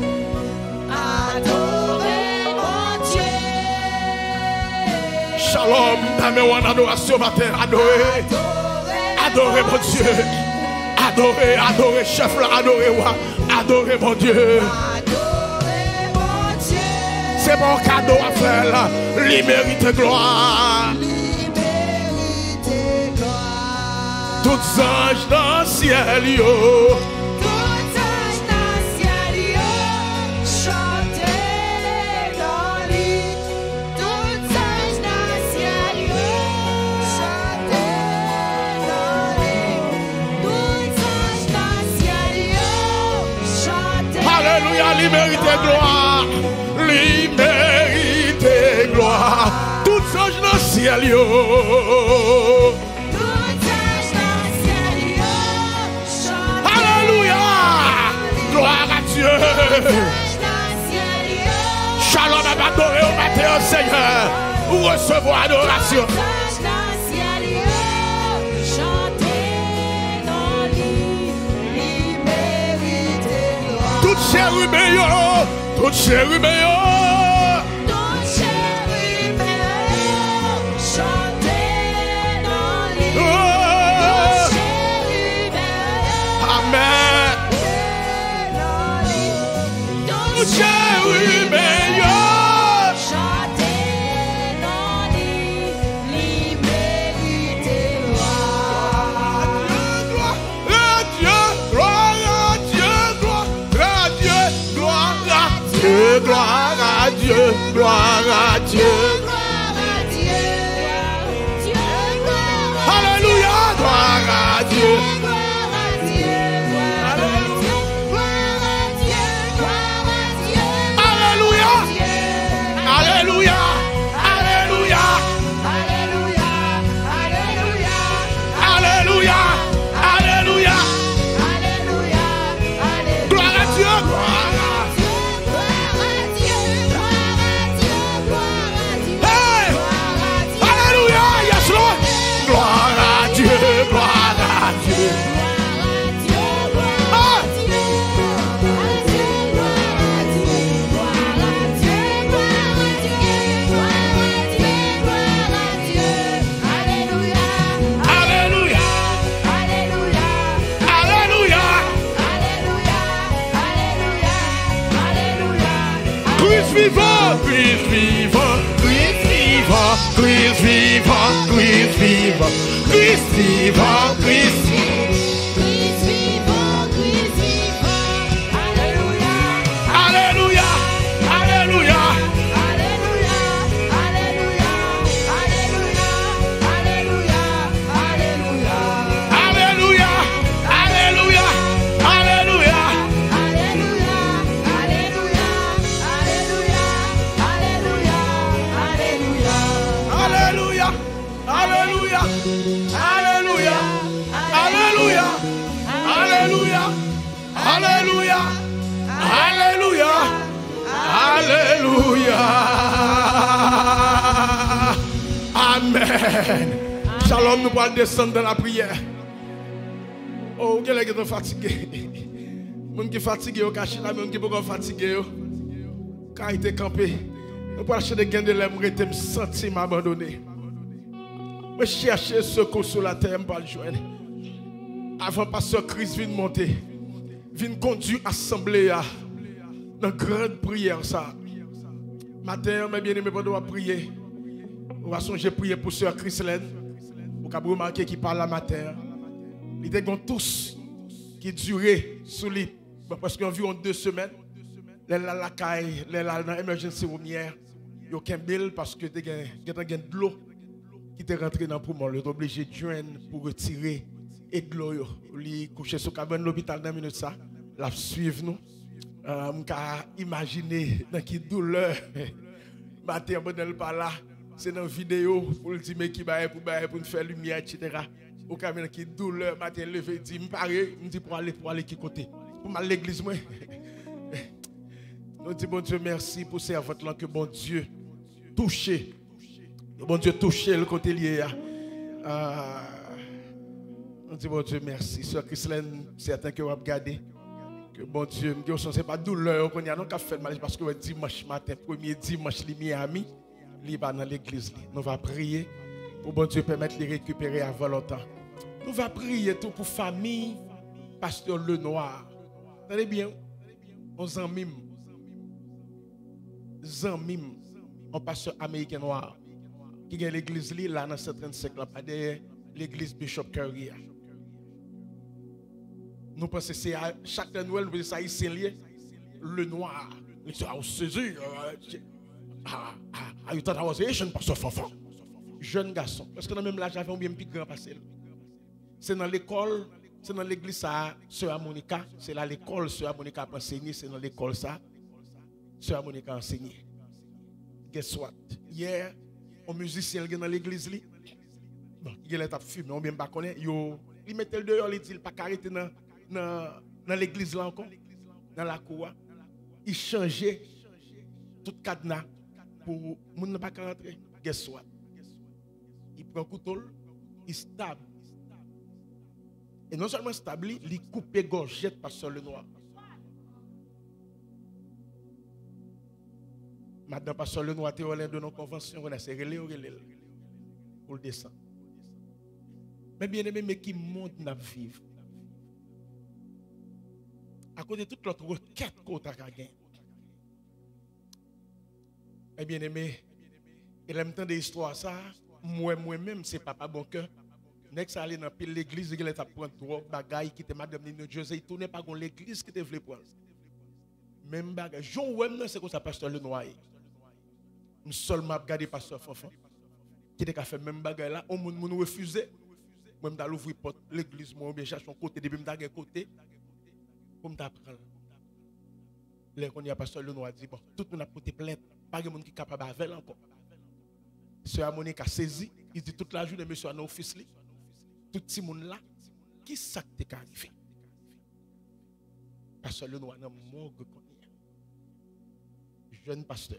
Adorez mon Dieu. Shalom, dame en adoration matin. Adorer, adorer mon Dieu. Adorer, adorer chef là, adorer roi. Adorer mon Dieu. Adorez mon Dieu. C'est mon cadeau à faire là. Il mérite gloire. Il mérite gloire. Tous anges dans le ciel, yo. Tous anges dans le ciel, yo, chantez dans lui. Tous anges dans le ciel, yo, chantez dans lui. Tous anges dans le ciel, yo, chantez. Alléluia, il mérite gloire. Il mérite gloire. Tous anges dans le ciel, yo. Tous anges dans le ciel, yo, chantez. Alléluia. Gloire à Dieu. Tous anges dans le ciel, yo, Shalom à adorer au matin, Seigneur. Ou recevoir adoration. tous anges dans le ciel, yo, chantez dans lui. Il mérite gloire. Tout chérubin, yo. Tout chérubin, yo. Tout chérubin, yo, chantez dans lui. Oh. Tout chérubin, yo, Amen. dans lui. Tout Tout chérubin, yo. chantez dans lui. Il mérite gloire. À Dieu, gloire à Dieu, gloire à Dieu, gloire à Dieu, gloire à Dieu, gloire à Dieu. Gloire à Dieu, Dieu, gloire à Alléluia, gloire à Dieu. gloire à Dieu, gloire à Dieu, gloire à Dieu, gloire à Dieu, Alléluia, Dieu. Alléluia, Alléluia, Alléluia, Alléluia, Alléluia, Alléluia. Alléluia, Alléluia. Gloire à Dieu, gloire à Dieu. Gloire à Dieu, gloire à Dieu, gloire à Dieu, Hey! gloire à Dieu. Alléluia, yes Lord. Gloire à Dieu, gloire à Dieu. Ah! Alléluia, Alléluia. Christ vivant, Christ vivant, Christ vivant, Christ vivant, Christ vivant, Christ vivant, Christ Alléluia, Alléluia. Alléluia, Alléluia, Alléluia. Alléluia, Alléluia, Alléluia, Alléluia, Alléluia, Alléluia, Alléluia, Alléluia. Amen. Shalom, nous allons descendre dans la prière. Oh, quel est que fatigué? Les gens qui sont fatigués, les gens qui sont fatigués, quand ils étaient campés, nous allons acheter des gains de l'aime, je me sentis m'abandonner. Je chercher secours sur la terre, je ne le joindre. Avant pasteur Christ vienne monter, vienne conduire l'assemblée dans une grande prière. Ça. Matin, mes bien-aimés, pendant que prier, on va songer prier pour sœur Christelaine. Vous avez remarqué qu'il parle la matin. Ils étaient tous qui duraient sous lui parce qu'environ deux semaines, les là la caille, les là dans l'émergence romière, il y a aucun bill parce que il y a de l'eau qui est rentré dans le poumon. Ils sont obligés de joindre pour retirer et de l'eau. Ils sont couchés sur le cabane de l'hôpital dans une minute. Ça, la suivre nous. Euh, je peux imaginer dans quelle douleur. Matin, on par là. C'est dans la vidéo pour le dire qui va pour nous faire lumière, et cetera. Au cas où qui douleur, matin levé, dit, me paraît, me dit pour aller pour aller qui côté, pour m'aller à l'église moi. Nous disons bon Dieu merci pour cette là que bon Dieu touché Bon Dieu, toucher le côté lié. Euh, on dit, bon Dieu, merci. Sœur Christine, c'est certain que vous avez regardé. Que bon Dieu, ce n'est pas douleur qu'on y a, non, qu'à faire mal, parce que dimanche matin, premier dimanche, les Miami, il va dans l'église. Nous allons prier pour bon Dieu permettre de les récupérer avant longtemps. Nous allons prier tout pour famille, pasteur Le Noir. Tenez bien, on s'enmime. Zanmim, un pasteur américain noir, qui a l'église là dans cent trente-cinq là, pas derrière l'église Bishop Curry. Nous pensons que c'est chaque Noël, nous pensons que c'est haïtien lié, le noir. Nous disons, ah, c'est ah, ah, you thought I was Asian, pasteur Fanfan. Jeune garçon, parce que dans même là, j'avais un bien plus grand passé. C'est dans l'école, c'est dans l'église ça, Sœur Monica, c'est là l'école, Sœur Monica a enseigné, c'est dans l'école ça. Sœur Monica a enseigné. Guess what? Hier, un musicien qui est dans l'église, bon, il est à fumer, on ne bien pas connaître. Il mettait le dehors, il dit, il pas arrêter dans dans l'église là encore, dans la cour. Il changeait tout cadenas pour ne ne pas rentrer. Guess what? Il prend un couteau, il stable. Et non seulement stable, il coupe gorgette par sur le noir. Madame Pasteur Le Noir, théologien de nos conventions, on a serré les pour le descendre. Mais bien aimé, mais qui monde n'a vivre. À cause de toute l'autre requête qu'on a gagné. Mais bien aimé, il aime tant d'histoires ça, moi moi-même, c'est papa bon cœur. Next aller dans l'église, il a pris drogue, bagaille qui était madame New Jersey, il tournait pas dans l'église qui te voulait prendre. Même bagaille. Jean Wem, c'est comme ça, Pasteur Le Noir. Je suis seulement regardé Pasteur Fanfan. Qui a fait même bagaille là, on m'a refusé. Moi, je vais ouvrir l'église, moi, je cherche un côté, depuis que je suis côté, pour me apprendre. Là, quand il y a Pasteur Le Noir, dit, bon, tout le monde a porté plainte, pas de monde qui est capable de faire encore. Sœur Monique a saisi, il dit toute la journée, monsieur, à nos fils, tout ce monde là, qui ça t'est arrivé? Pasteur Le Noir, dans le morgue, jeune pasteur.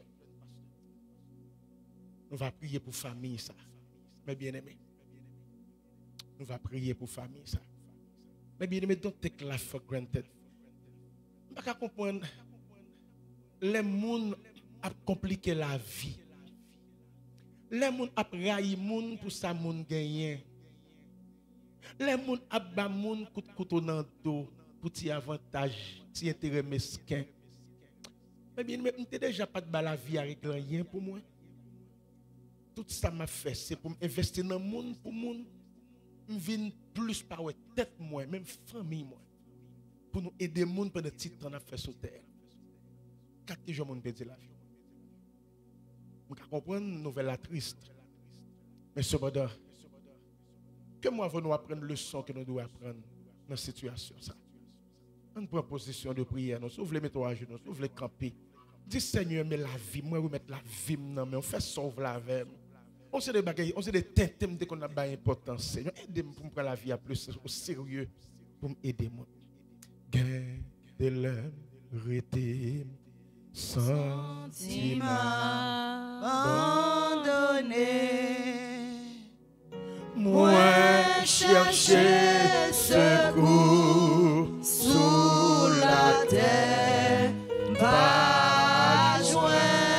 Nous allons prier pour famille ça. Mais bien aimé. Nous allons prier pour famille ça. Mais bien aimé, don't take life for granted. Je ne peux pas comprendre. Les gens ont compliqué la vie. Les gens ont raillé les gens pour ça moun gagner. Les gens ont bas moun coup de couteau dans le dos pour ti avantage, ti intérêt mesquin. Mais bien, je n'ai déjà pas de la vie avec rien pour moi. Tout ça m'a fait, c'est pour investir dans le monde, pour le monde. Je viens plus par la tête, moi, même famille, moi. Pour nous aider le monde pendant le petit temps à faire sur terre. Quatre jours, on peut dire la vie. Je comprends une nouvelle triste. Mais cependant, que moi, nous apprendre le leçon que nous devons apprendre dans cette situation. Ça. On prend position de prière, nous voulons mettre à genoux, nous voulons camper. Dis Seigneur, mais la vie, moi, je mettre la vie, non, mais on fait sauver la vie. On sait des bagailles, on sait des thèmes qu'on a pas d'importance. Seigneur, aidez-moi pour me prendre la vie à plus au sérieux, pour m'aider moi. De l'hérité, sentiment abandonné. Moi, chercher secours sous la terre, pas joint.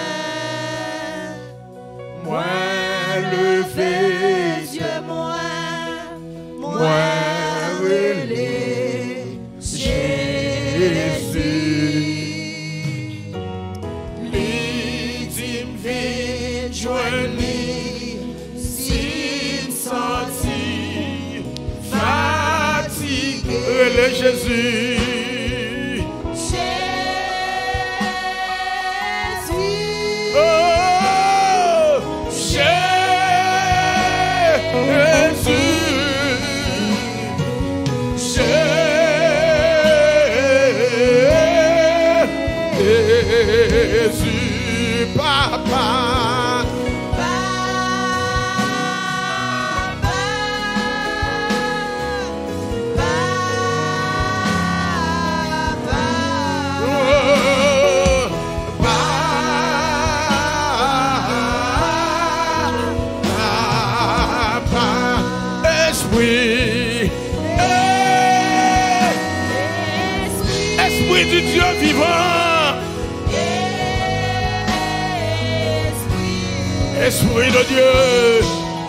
Moi, lever, Dieu, moi, moi, moi, relais, Jésus. L'intime vite joigné, s'il sentit fatigué. Le Jésus. Jésus, papa. Papa, Esprit du Dieu vivant. Esprit de Dieu. Eh,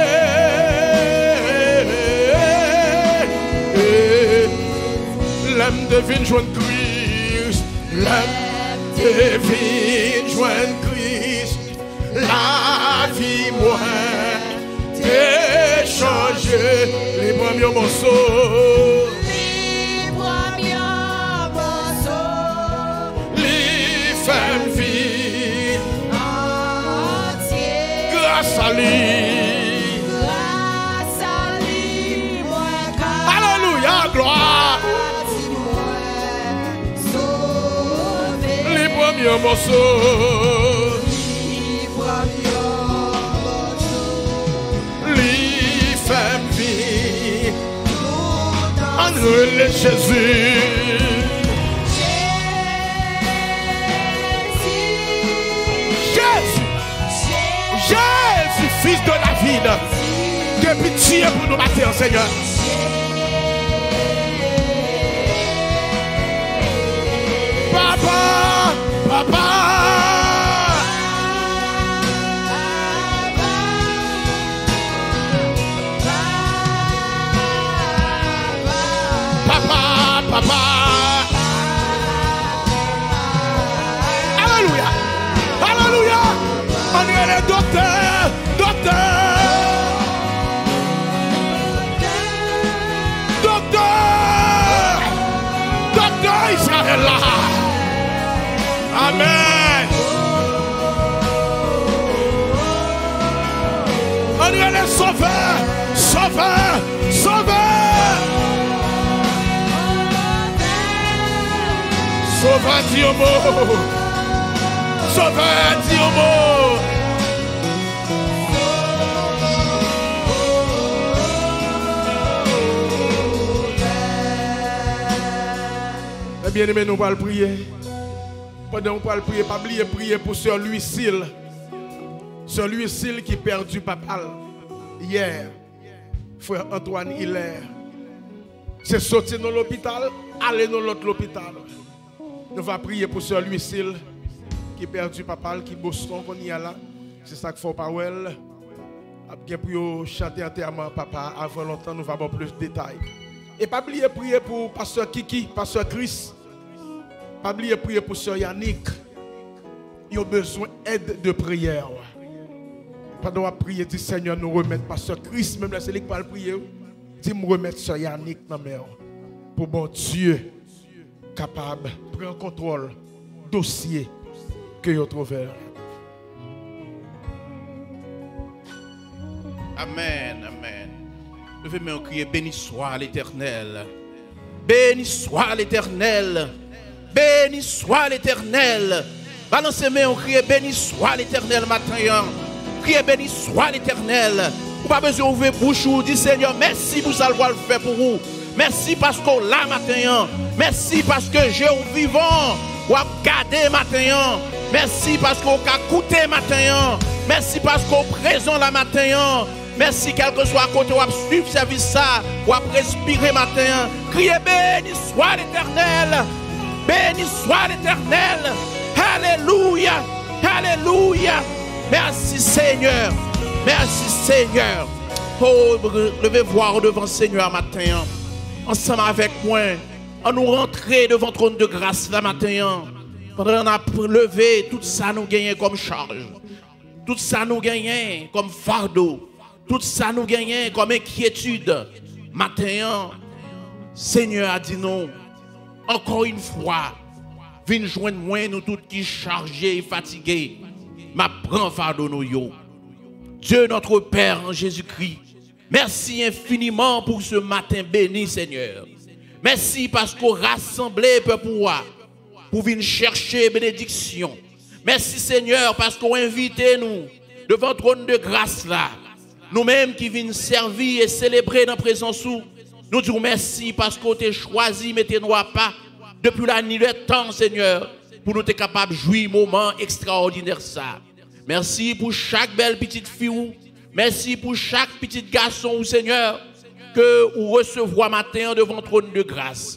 eh, eh. L'âme divine joint Christ. L'âme divine joint Christ. La vie moi t'ai changé. Les premiers morceaux. Les premiers morceaux. Les femmes vies. Entier. Grâce à lui. Grâce à lui, moi, car Alléluia, gloire. moi, sauvé. Les premiers morceaux. Les premiers morceaux. Les femmes vies. Tout en Entre les Jésus. Jésus. Jésus. Jésus, fils de David. Que pitié pour nous matin, Seigneur. Papa, papa. Papa, papa. Alléluia. Alléluia. On est les docteurs, docteurs. Docteur. Docteur Israël là. Amen. On est les sauveurs, sauveurs, sauveurs. Sauveur Diomo. Sauveur Diomo. Eh bien aimé, nous allons prier. Pendant qu'on va prier, pas oublier prier pour Sœur Lucille. Sœur Lucille qui a perdu papa hier. Frère Antoine Hilaire. C'est sorti dans l'hôpital, aller dans l'autre hôpital. Nous allons prier pour Sœur Lucille qui a perdu papa, qui Boston qu'on y a là. C'est ça qu'il faut pas elle. Après pour chanter enterrement papa, avant longtemps nous allons avoir plus de détails. Et pas oublier prier pour Pasteur Kiki, Pasteur Chris. Pas oublier prier pour Sœur Yannick. Ils ont besoin d'aide de prière. Pendant à prier, dit Seigneur, nous remettre Pasteur Chris, même là, c'est lui qui parle prier. Dis me remettre Sœur Yannick dans mer. Pour bon Dieu capable de prendre contrôle dossier que vous trouvez. Amen, amen. Levez-moi en crier, béni soit l'Éternel. Béni soit l'Éternel. Béni soit l'Éternel. Balancez-moi en crier, béni soit l'Éternel matin. Criez, béni soit l'Éternel. Vous n'avez pas besoin d'ouvrir bouche ou dire Seigneur, merci pour ça le faire pour vous. Merci parce qu'on l'a matin. Merci parce que j'ai un vivant. Ou à garder matin. Merci parce qu'on a écouté matin. Merci parce qu'on présent la matin. Merci quel que soit à côté, ou à suivre service ça, ou à respirer matin. Criez béni soit l'Éternel. Béni soit l'Éternel. Alléluia. Alléluia. Merci Seigneur. Merci Seigneur. Oh, levez voir devant le Seigneur matin. Ensemble avec moi. On nous rentrer devant le trône de grâce la matin. Pendant qu'on a levé tout ça nous gagnons comme charge. Tout ça nous gagnons comme fardeau. Tout ça nous gagnons comme inquiétude. Matin, Seigneur a dit non. Encore une fois, viens joindre moi, nous tous qui chargés et fatigués. Ma prend fardeau nous yo. Dieu notre Père en Jésus-Christ. Merci infiniment pour ce matin béni, Seigneur. Merci parce qu'on rassemblé peuple pour venir chercher bénédiction. Merci Seigneur parce qu'on invité nous devant le trône de grâce là. Nous-mêmes qui venons servir et célébrer dans la présence où nous disons merci parce qu'on t'a choisi, mettez-nous à pas depuis la nuit de temps, Seigneur, pour nous être capables de jouir un moment extraordinaire ça. Merci pour chaque belle petite fille. Merci pour chaque petit garçon, Seigneur, que vous recevez matin devant le trône de grâce.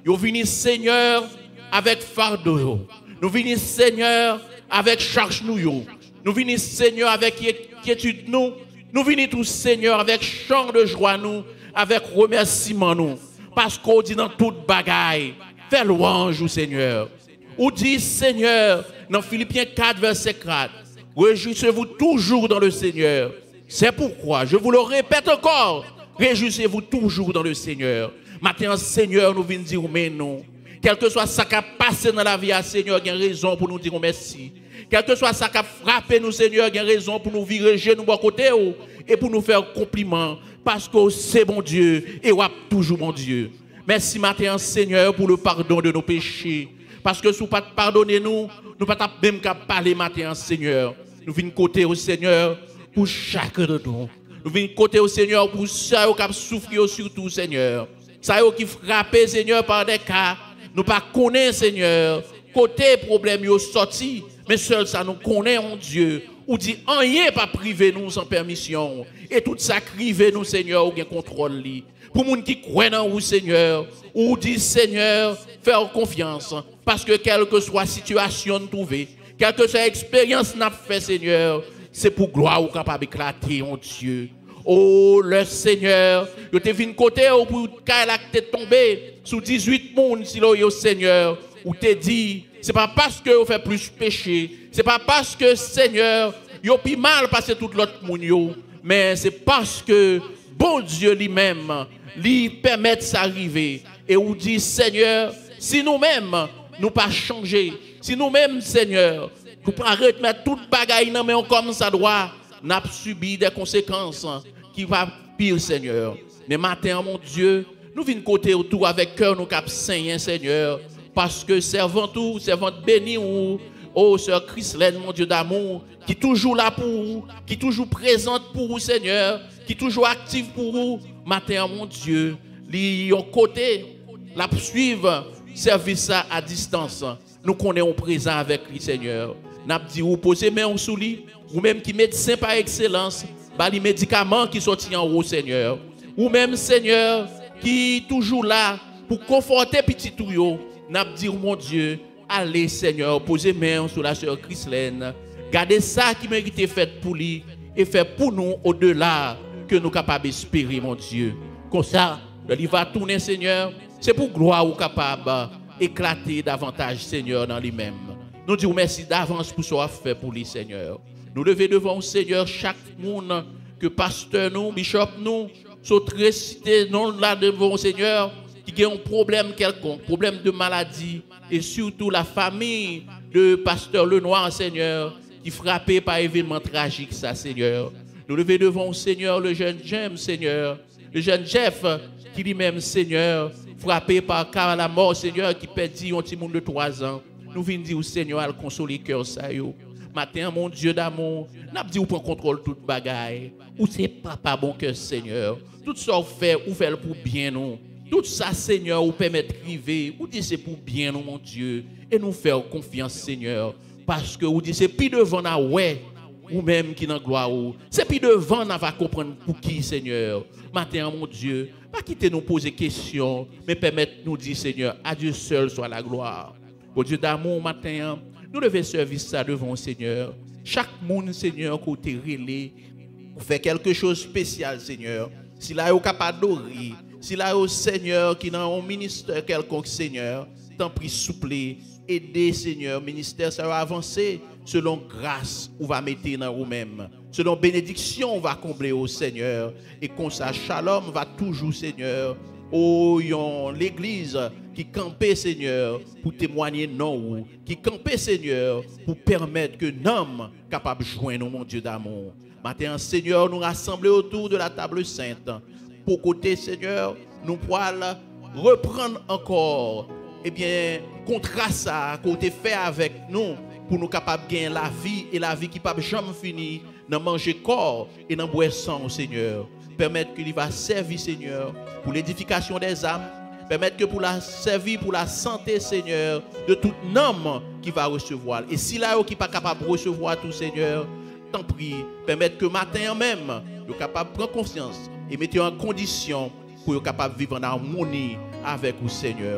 Nous venons, Seigneur, avec fardeau. Nous venons, Seigneur, avec charge nous. Nous venons, Seigneur, avec inquiétude nous. Nous venons tous, Seigneur, avec chant de joie nous, avec remerciement nous. Parce qu'on dit dans toute bagaille, fais louange au Seigneur. On dit, Seigneur, dans Philippiens quatre, verset quatre, réjouissez-vous toujours dans le Seigneur. C'est pourquoi, je vous le répète encore, réjouissez-vous toujours dans le Seigneur. Maintenant, Seigneur, nous venons dire mais non. Quel que soit ce qui a passé dans la vie, Seigneur, il y a raison pour nous dire merci. Quel que soit ce qui a frappé nous, Seigneur, il y a raison pour nous virer nous à côté et pour nous faire compliment. Parce que c'est bon Dieu et on a toujours bon Dieu. Merci matin, Seigneur, pour le pardon de nos péchés. Parce que si vous ne pas pardonner nous, nous ne pouvons pas même parler matin, Seigneur. Nous venons côté au Seigneur pour chacun de nous. Nous venons côté au Seigneur pour ceux qui ont souffert surtout, Seigneur. Ça qui frappent, Seigneur, par des cas. Nous ne connaissons pas, Seigneur, côté problème yo sorti, mais seul ça nous connaît en Dieu. Ou dit rien pas privé nous sans permission. Et tout ça crivé nous, Seigneur, ou bien contrôle li. Pour les gens qui croient en vous, Seigneur, ou dit Seigneur, faire confiance. Parce que quelle que soit la situation nous trouver, quelle que soit l'expérience nous fait, Seigneur, c'est pour gloire ou capable d'éclater en Dieu. Oh, le Seigneur, je te venu côté ou pour que tu tombé sous dix-huit personnes, si le Seigneur, ou te dit, c'est pas parce que vous faites plus péché, c'est pas parce que Seigneur, vous plus mal passé tout l'autre monde, mais c'est parce que bon Dieu lui-même, lui permet de s'arriver. Et vous dit, Seigneur, si nous-mêmes, nous pas changer, si nous-mêmes, Seigneur, nous pas remettre toute bagaille dans mais comme ça doit, nous avons subi des conséquences qui vont pire, Seigneur. Mais matin, mon Dieu, nous venons côté autour avec cœur, nous cap Seigneur, Seigneur, parce que servant tout, servant béni ou oh, sœur Christlaine, mon Dieu d'amour, qui est toujours là pour vous, qui est toujours présente pour vous, Seigneur, qui est toujours active pour vous, matin, mon Dieu, li au côté, la suivre, service ça à distance. Nous connaissons présent avec lui, Seigneur. Nous avons dit, vous posez main sous lui, ou même qui médecin par excellence, bah, les médicaments qui sont en haut, Seigneur. Ou même, Seigneur, qui est toujours là pour conforter petit tuyau. Nous avons dit, mon Dieu, allez, Seigneur, posez main sur la sœur Christlaine. Gardez ça qui mérite fait pour lui et fait pour nous au-delà que nous sommes capables d'espérer, mon Dieu. Comme ça, il va tourner, Seigneur. C'est pour gloire ou capable d'éclater davantage, Seigneur, dans lui-même. Nous disons merci d'avance pour ce qu'on a fait pour lui, Seigneur. Nous levons devant le Seigneur chaque monde que pasteur nous, bishop nous, sont récités non là devant le Seigneur qui a un problème quelconque, problème de maladie et surtout la famille de pasteur Lenoir, Seigneur, qui est frappé par événement tragique, ça, Seigneur. Nous levons devant le Seigneur le jeune James, Seigneur, le jeune Jeff qui lui-même, Seigneur, frappé par car la mort, Seigneur, qui perdit un petit monde de trois ans. Nous venons dire au Seigneur à le consoler cœur ça yo. Matin, mon Dieu d'amour, n'a dit ou prend contrôle toute bagaille. Ou c'est papa bon cœur, Seigneur. Tout ça ou fait ou fait pour bien nous. Tout ça, Seigneur, ou permet de priver. Ou dit c'est pour bien nous, mon Dieu. Et nous faire confiance, Seigneur. Parce que ou dit c'est plus devant na ouais. Ou même qui dans gloire ou. C'est plus devant na va comprendre pour qui, Seigneur. Matin, mon Dieu, pas quitter nous poser questions, mais permettre nous dire, Seigneur, à Dieu seul soit la gloire. Bon Dieu d'amour, matin, nous devons servir ça devant le Seigneur. Chaque monde, Seigneur, côté relais, pour faire quelque chose de spécial, Seigneur. Si là, il est capable d'adorer, si là, il Seigneur, qui est dans un ministère quelconque, Seigneur, t'en prie, souple, aider, Seigneur, ministère, ça va avancer selon grâce, on va mettre dans vous-même. Selon bénédiction, on va combler au Seigneur. Et comme ça, shalom va toujours, Seigneur, oh, l'église qui campait, Seigneur, pour témoigner non, qui campait, Seigneur, pour permettre que l'homme capable de joindre mon Dieu d'amour. Maintenant, Seigneur, nous rassembler autour de la table sainte. Pour côté, Seigneur, nous pourrons reprendre encore, eh bien, contrat ça, côté fait avec nous, pour nous capables de gagner la vie et la vie qui ne peut jamais finir, dans manger corps et dans boire sang, Seigneur. Permettre qu'il va servir, Seigneur, pour l'édification des âmes. Permettre que pour la servir pour la santé, Seigneur, de tout homme qui va recevoir. Et si là, qui n'est pas capable de recevoir tout, Seigneur, t'en prie, permettre que matin même, nous capable de prendre confiance et mettre en condition pour être capable de vivre en harmonie avec vous, Seigneur.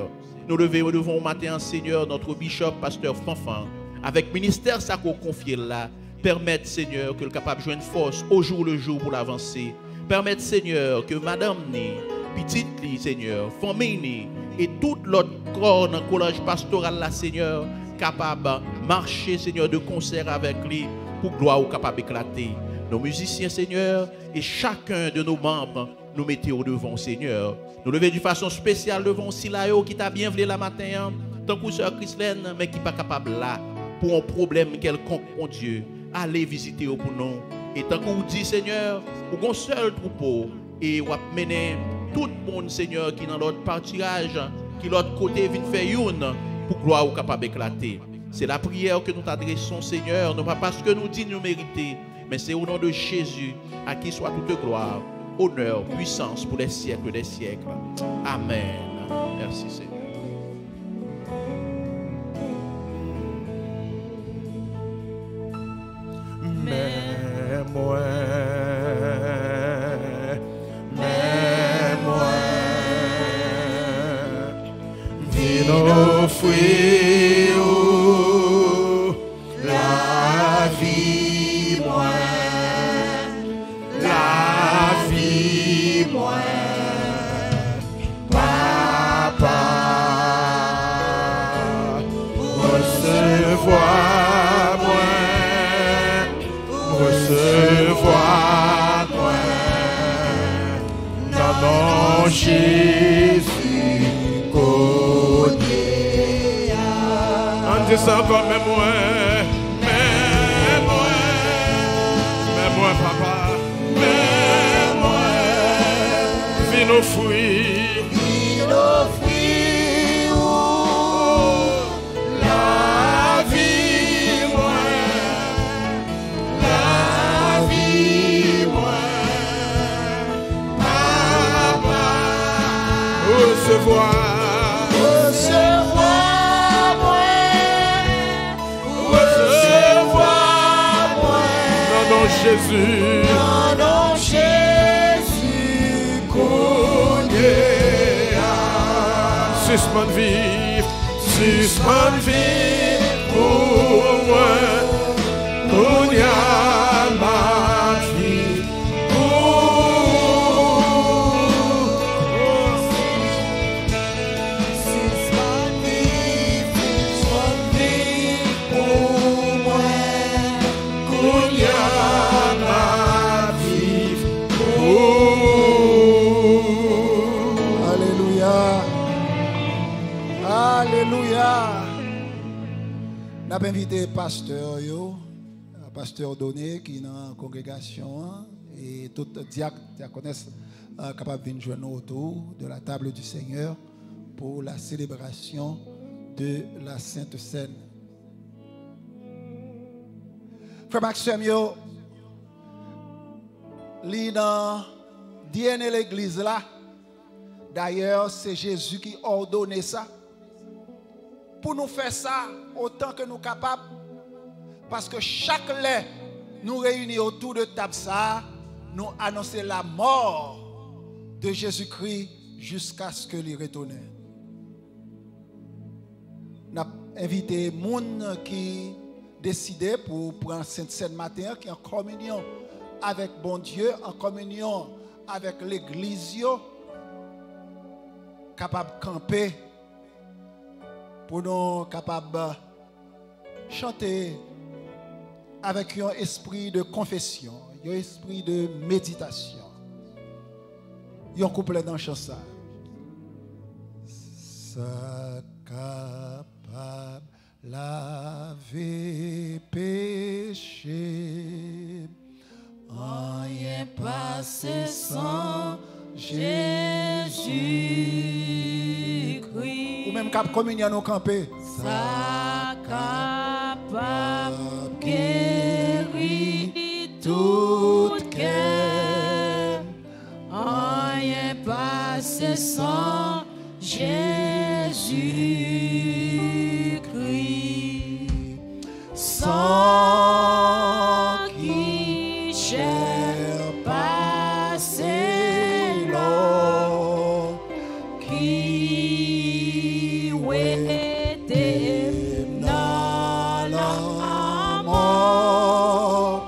nous lever devant au matin, Seigneur, notre bishop, pasteur Fanfan, avec ministère ça qu'on confie là, permettre, Seigneur, que le capable de joindre force au jour le jour pour l'avancer. Permettre, Seigneur, que madame ni, petite li, Seigneur, famille ni, et tout l'autre corps dans le collège pastoral là, Seigneur, capable de marcher, Seigneur, de concert avec lui, pour gloire ou capable d'éclater. Nos musiciens, Seigneur, et chacun de nos membres, nous mettons au devant, Seigneur. Nous lever de façon spéciale devant Silayo qui t'a bien voulu la matin, tant que sœur Christine, mais qui n'est pas capable là, pour un problème quelconque, mon Dieu, allez visiter pour nous. Et tant qu'on vous dit, Seigneur, pour un seul troupeau, et vous mener tout le monde, Seigneur, qui est dans l'autre partirage, qui l'autre côté vient faire une, pour gloire ou capable d'éclater. C'est la prière que nous t'adressons, Seigneur, non pas parce que nous disons nous mériter, mais c'est au nom de Jésus, à qui soit toute gloire, honneur, puissance pour les siècles des siècles. Amen. Merci, Seigneur. Mais moi, mais moi, vino fui la vie moi, la vie moi, papa, recevoir moi. Recevoir moi, dans mon Jésus connaît. On dit ça encore, mais moi, mais moi, mais moi, papa, mais moi, viens nos fruits, viens nos fruits, la vie, moi. Recevoir, recevoir moi, recevoir moi, non non Jésus, non non Jésus connaît. Suspend vivre, suspend vivre pour moi, connaît ma vie. Alléluia. N'a pas invité pasteur yo, pasteur Donné qui est dans la congrégation et tout diacre diaconesse capable de venir joindre autour de la table du Seigneur pour la célébration de la Sainte Seine. Frère Maxime yo, li dans dernier l'église là. D'ailleurs, c'est Jésus qui a ordonné ça. Pour nous faire ça autant que nous sommes capables. Parce que chaque lait nous réunit autour de table ça, nous annoncer la mort de Jésus-Christ jusqu'à ce que lui retourne. Nous avons invité les gens qui décidaient pour prendre Sainte Seine matin, qui est en communion avec bon Dieu, en communion avec l'église, capable de camper pour nous capables de chanter avec un esprit de confession, un esprit de méditation. Un couplet dans le chant ça. Ça capable laver péché, rien passé sans Jésus-Christ. Ou même cap communion nous camper. Ça capable guérir toute cœur, rien passé sans Jésus-Christ. Sans qui cher passé l'eau, qui dans la mort,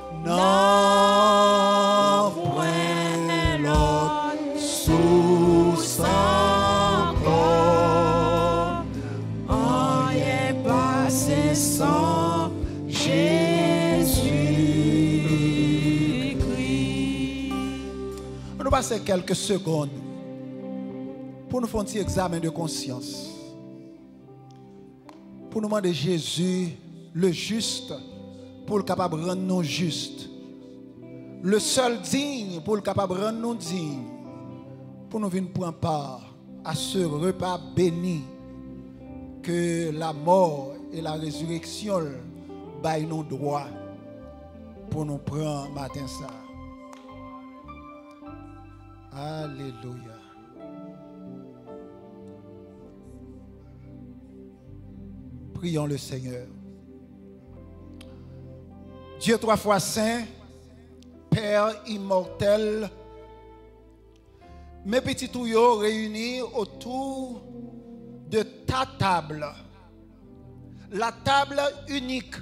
non point l'autre source encore, en est passé sans Jésus-Christ. On va passer quelques secondes pour nous faire un petit examen de conscience. Pour nous demander Jésus, le juste, pour le capable de rendre nous justes. Le seul digne, pour le capable de rendre nous dignes. Pour nous venir prendre part à ce repas béni que la mort et la résurrection baillent nous droit pour nous prendre matin ça. Alléluia. Prions le Seigneur. Dieu trois fois saint, Père immortel, mes petits touillots réunis autour de ta table, la table unique,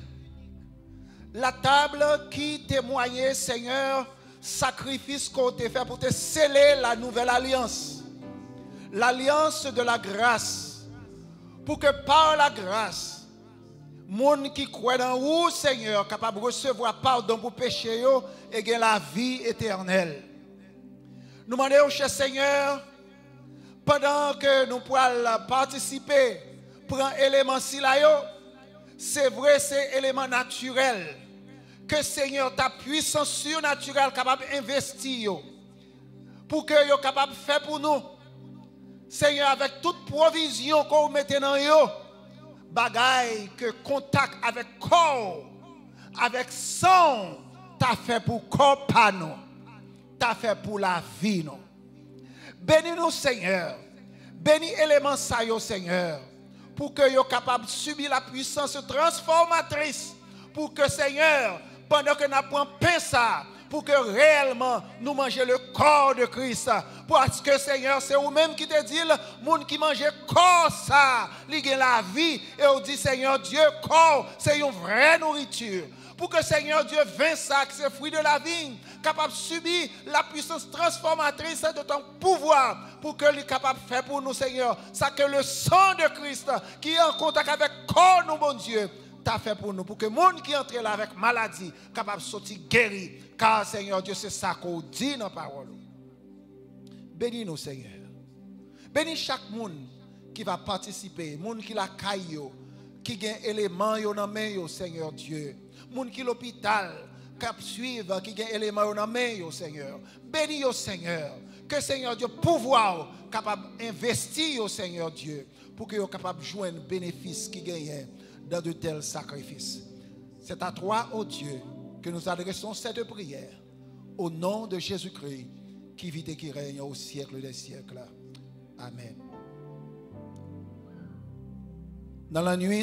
la table qui témoignait, Seigneur, sacrifice qu'on t'a fait pour te sceller la nouvelle alliance, l'alliance de la grâce. Pour que par la grâce, monde qui croit dans vous, Seigneur, capable de recevoir pardon pour péché et gagner la vie éternelle. Nous demandons, cher Seigneur, pendant que nous pourrons participer, prendre élément si là, c'est vrai, c'est élément naturel. Que Seigneur, ta puissance surnaturelle capable d'investir pour que vous capable de faire pour nous. Seigneur, avec toute provision qu'on vous mette dans yo, bagaille que contact avec corps, avec sang, t'as fait pour corps pas nous, t'as fait pour la vie nous. Bénis-nous, Seigneur. Bénis éléments ça yo, Seigneur, pour que yo capable de subir la puissance transformatrice, pour que, Seigneur, pendant que nous prenons pain ça, pour que réellement nous mangions le corps de Christ. Parce que, Seigneur, c'est vous-même qui te dit, le monde qui mange le corps ça, il gagne la vie. Et on dit, Seigneur Dieu, corps, c'est une vraie nourriture. Pour que, Seigneur Dieu, vingt sacs, c'est fruit de la vigne, capable de subir la puissance transformatrice de ton pouvoir, pour que lui capable de faire pour nous, Seigneur, ça que le sang de Christ, qui est en contact avec le corps, nous, bon Dieu, t'as fait pour nous, pour que le monde qui entre là avec maladie, capable de sortir guéri. Car, Seigneur Dieu, c'est ça qu'on dit dans la parole. Bénis-nous, Seigneur. Bénis chaque monde qui va participer, monde qui la caille, qui a un élément dans la main, Seigneur Dieu. Monde qui l'hôpital, qui suit, qui a un élément dans la main, Seigneur. Bénis, Seigneur. Que, Seigneur Dieu, pouvoir capable d'investir, Seigneur Dieu, pour que vous capable de jouer un bénéfice qui gagne dans de tels sacrifices. C'est à toi, ô Dieu, que nous adressons cette prière au nom de Jésus-Christ qui vit et qui règne au siècle des siècles. Amen. Dans la nuit,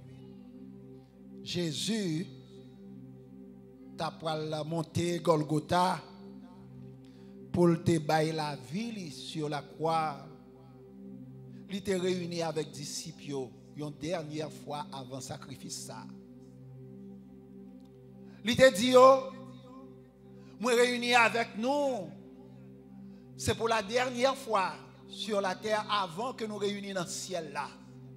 Jésus t'a monté Golgotha pour te bailler la vie sur la croix. Il était réuni avec disciples une dernière fois avant sacrifice ça. Il te dit, moi réunis avec nous, c'est pour la dernière fois sur la terre avant que nous réunissions dans le ciel là.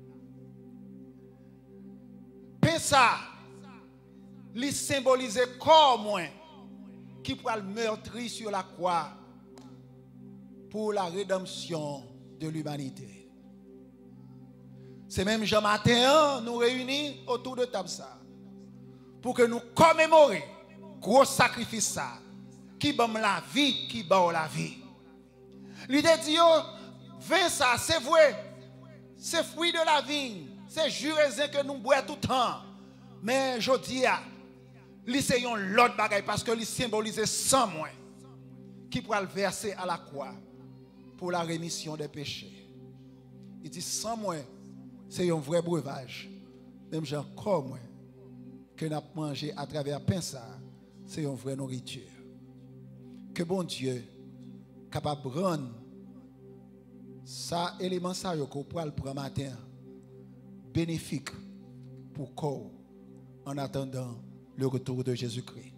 Pensa, il symbolisait corps moins qui pourra le meurtrir sur la croix pour la rédemption de l'humanité. C'est même Jean matin, nous réunis autour de table ça. Pour que nous commémorions gros sacrifice ça, qui donne la vie, qui donne la vie. L'idée dit, vin ça, c'est vrai, c'est fruit de la vigne, c'est jus raisin que nous boivons tout le temps. Mais je dis, c'est l'autre bagaille parce que il symbolise sang moins qui pourra le verser à la croix pour la rémission des péchés. Il dit sans moins, c'est un vrai breuvage. Même j'ai encore moins que nous avons mangé à travers pain ça, c'est une vraie nourriture. Que bon Dieu capable de rendre ça élément ça qu'on pourra le prendre matin bénéfique pour corps en attendant le retour de Jésus-Christ.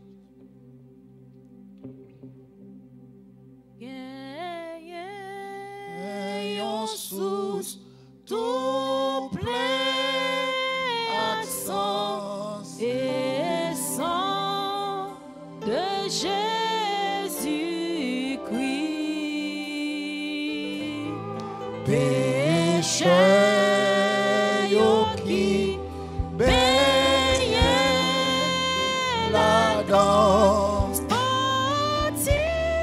Ayons sous tout plein accent et sang de Jésus-Christ. Pécheur yo qui baigne la danse parti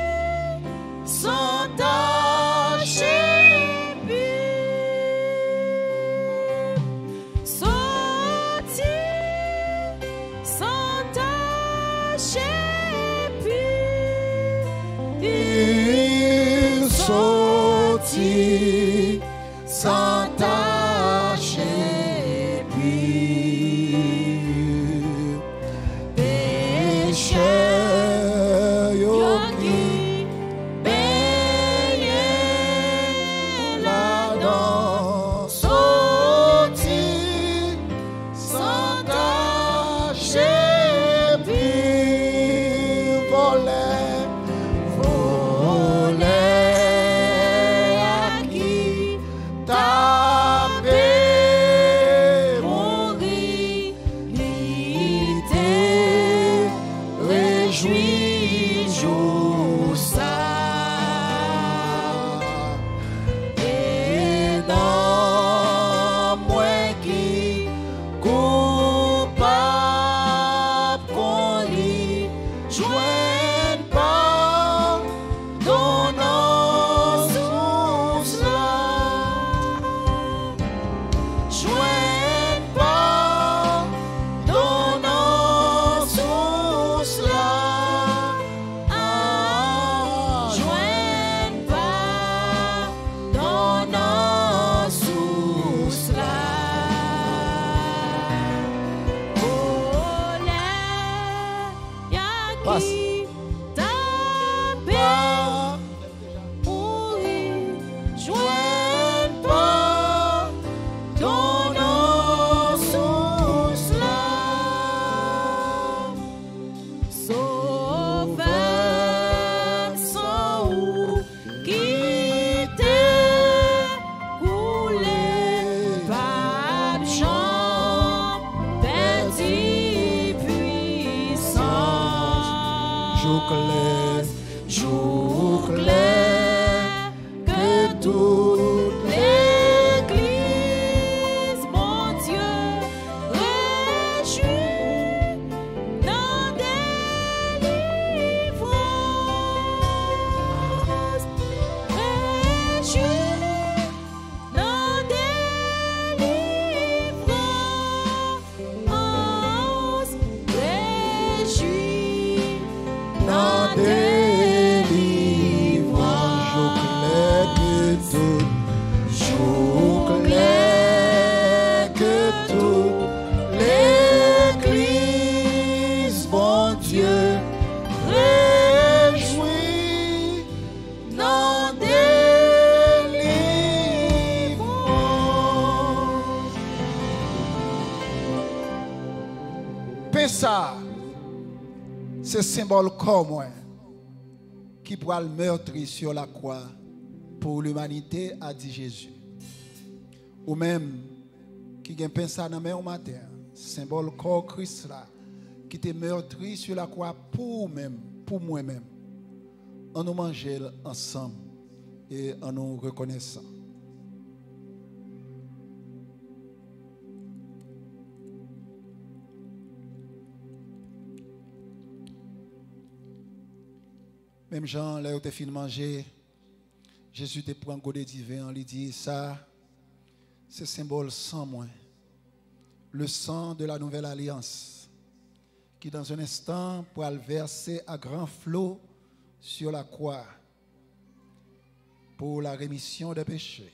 sans tâche et but. Sorti sans tâche et but. Il sortit sans tâche et but. Pécheur yo qui baigne la danse sortit sans tâche et but. Volet, volet à qui taper Mourir, l'idée, réjouis, joue ça. et dans moi qui coupable qu'on lit joigne pas donnant sous là joigne pas donnant sous là ah Joigne pas donnant sous cela. Oh là, y'a Passe. qui tape pas mourir. joigne pas donnant sous cela Sauveur sans ou qui t'est coulé par champ perdu puissance. jour clair, jour clair, que toute L'Église, mon Dieu, réjouit dans délivrance. Réjouit dans délivrance. Réjouit dans délivrance, jour clair que toute, jour clair que toute l'Église, mon Dieu, réjouit dans délivrance. Pensa, c'est symbole comme moi qui pourra le meurtri sur la croix pour l'humanité, a dit Jésus. Ou même qui gagne pensa dans main au matin, symbole corps Christ là, qui était meurtri sur la croix pour même, pour moi-même. On nous mangeait ensemble et en nous reconnaissant. Même Jean, là où tu fini manger, Jésus te prend un godet divin, il dit ça, c'est symbole sang moi. Le sang de la nouvelle alliance, qui dans un instant pourra le verser à grand flot sur la croix pour la rémission des péchés.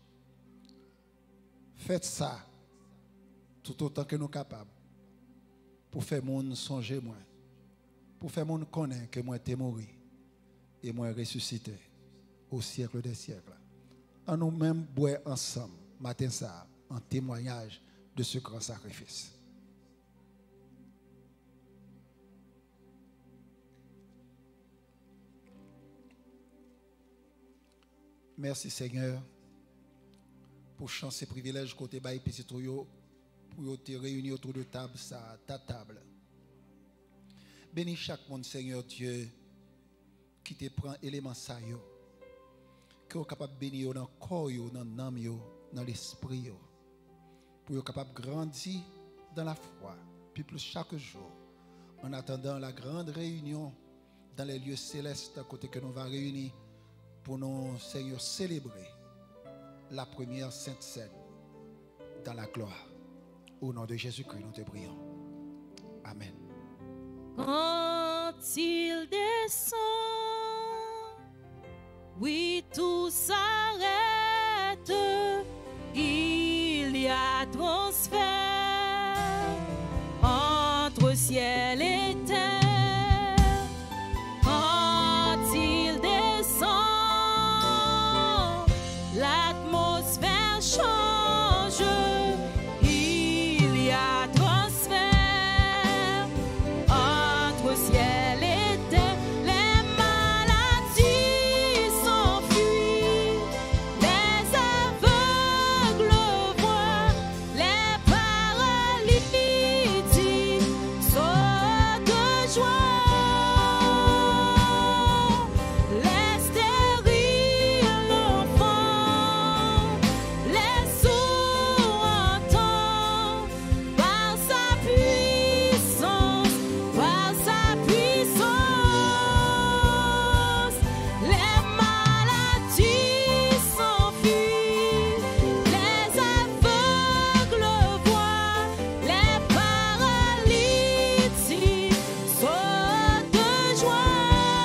Faites ça tout autant que nous sommes capables pour faire monde songer moi, pour faire monde connaître que moi t'ai mort et moi ressuscité au siècle des siècles. En nous-mêmes boire ensemble matin ça en témoignage de ce grand sacrifice. Merci Seigneur pour chance et privilège côté bail petit toyo pour te réunir autour de table ça ta table. Bénis chaque monde Seigneur Dieu qui te prend élément ça yo que capable bénir dans corps yo dans l'âme yo dans l'esprit yo pour capable grandir dans la foi puis plus chaque jour en attendant la grande réunion dans les lieux célestes côté que nous va réunir pour nous, Seigneur, célébrer la première Sainte Seine dans la gloire. Au nom de Jésus-Christ, nous te prions. Amen. Quand il descend, oui, tout s'arrête. Il y a transfert entre ciel et terre. Quand il descend, l'atmosphère change, il y a transfert entre ciel et terre. Les maladies s'enfuient, les aveugles voient, les paralytiques sautent de joie. Les stériles enfants, les sourds entendent par sa puissance, par sa puissance. Les maladies s'enfuient, les aveugles voient, les paralytiques sautent de joie.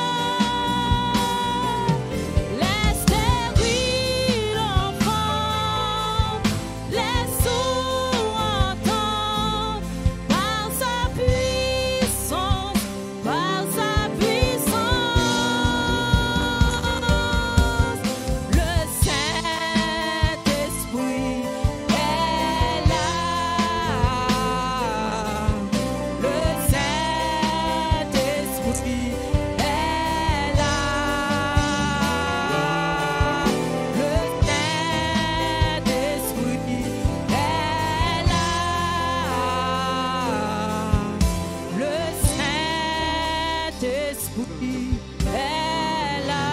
Les stériles enfants, les sourds entendent par sa puissance, par sa puissance. Le Saint-Esprit est là. Le Saint-Esprit est là. Le Saint-Esprit est là. Le Saint-Esprit est là.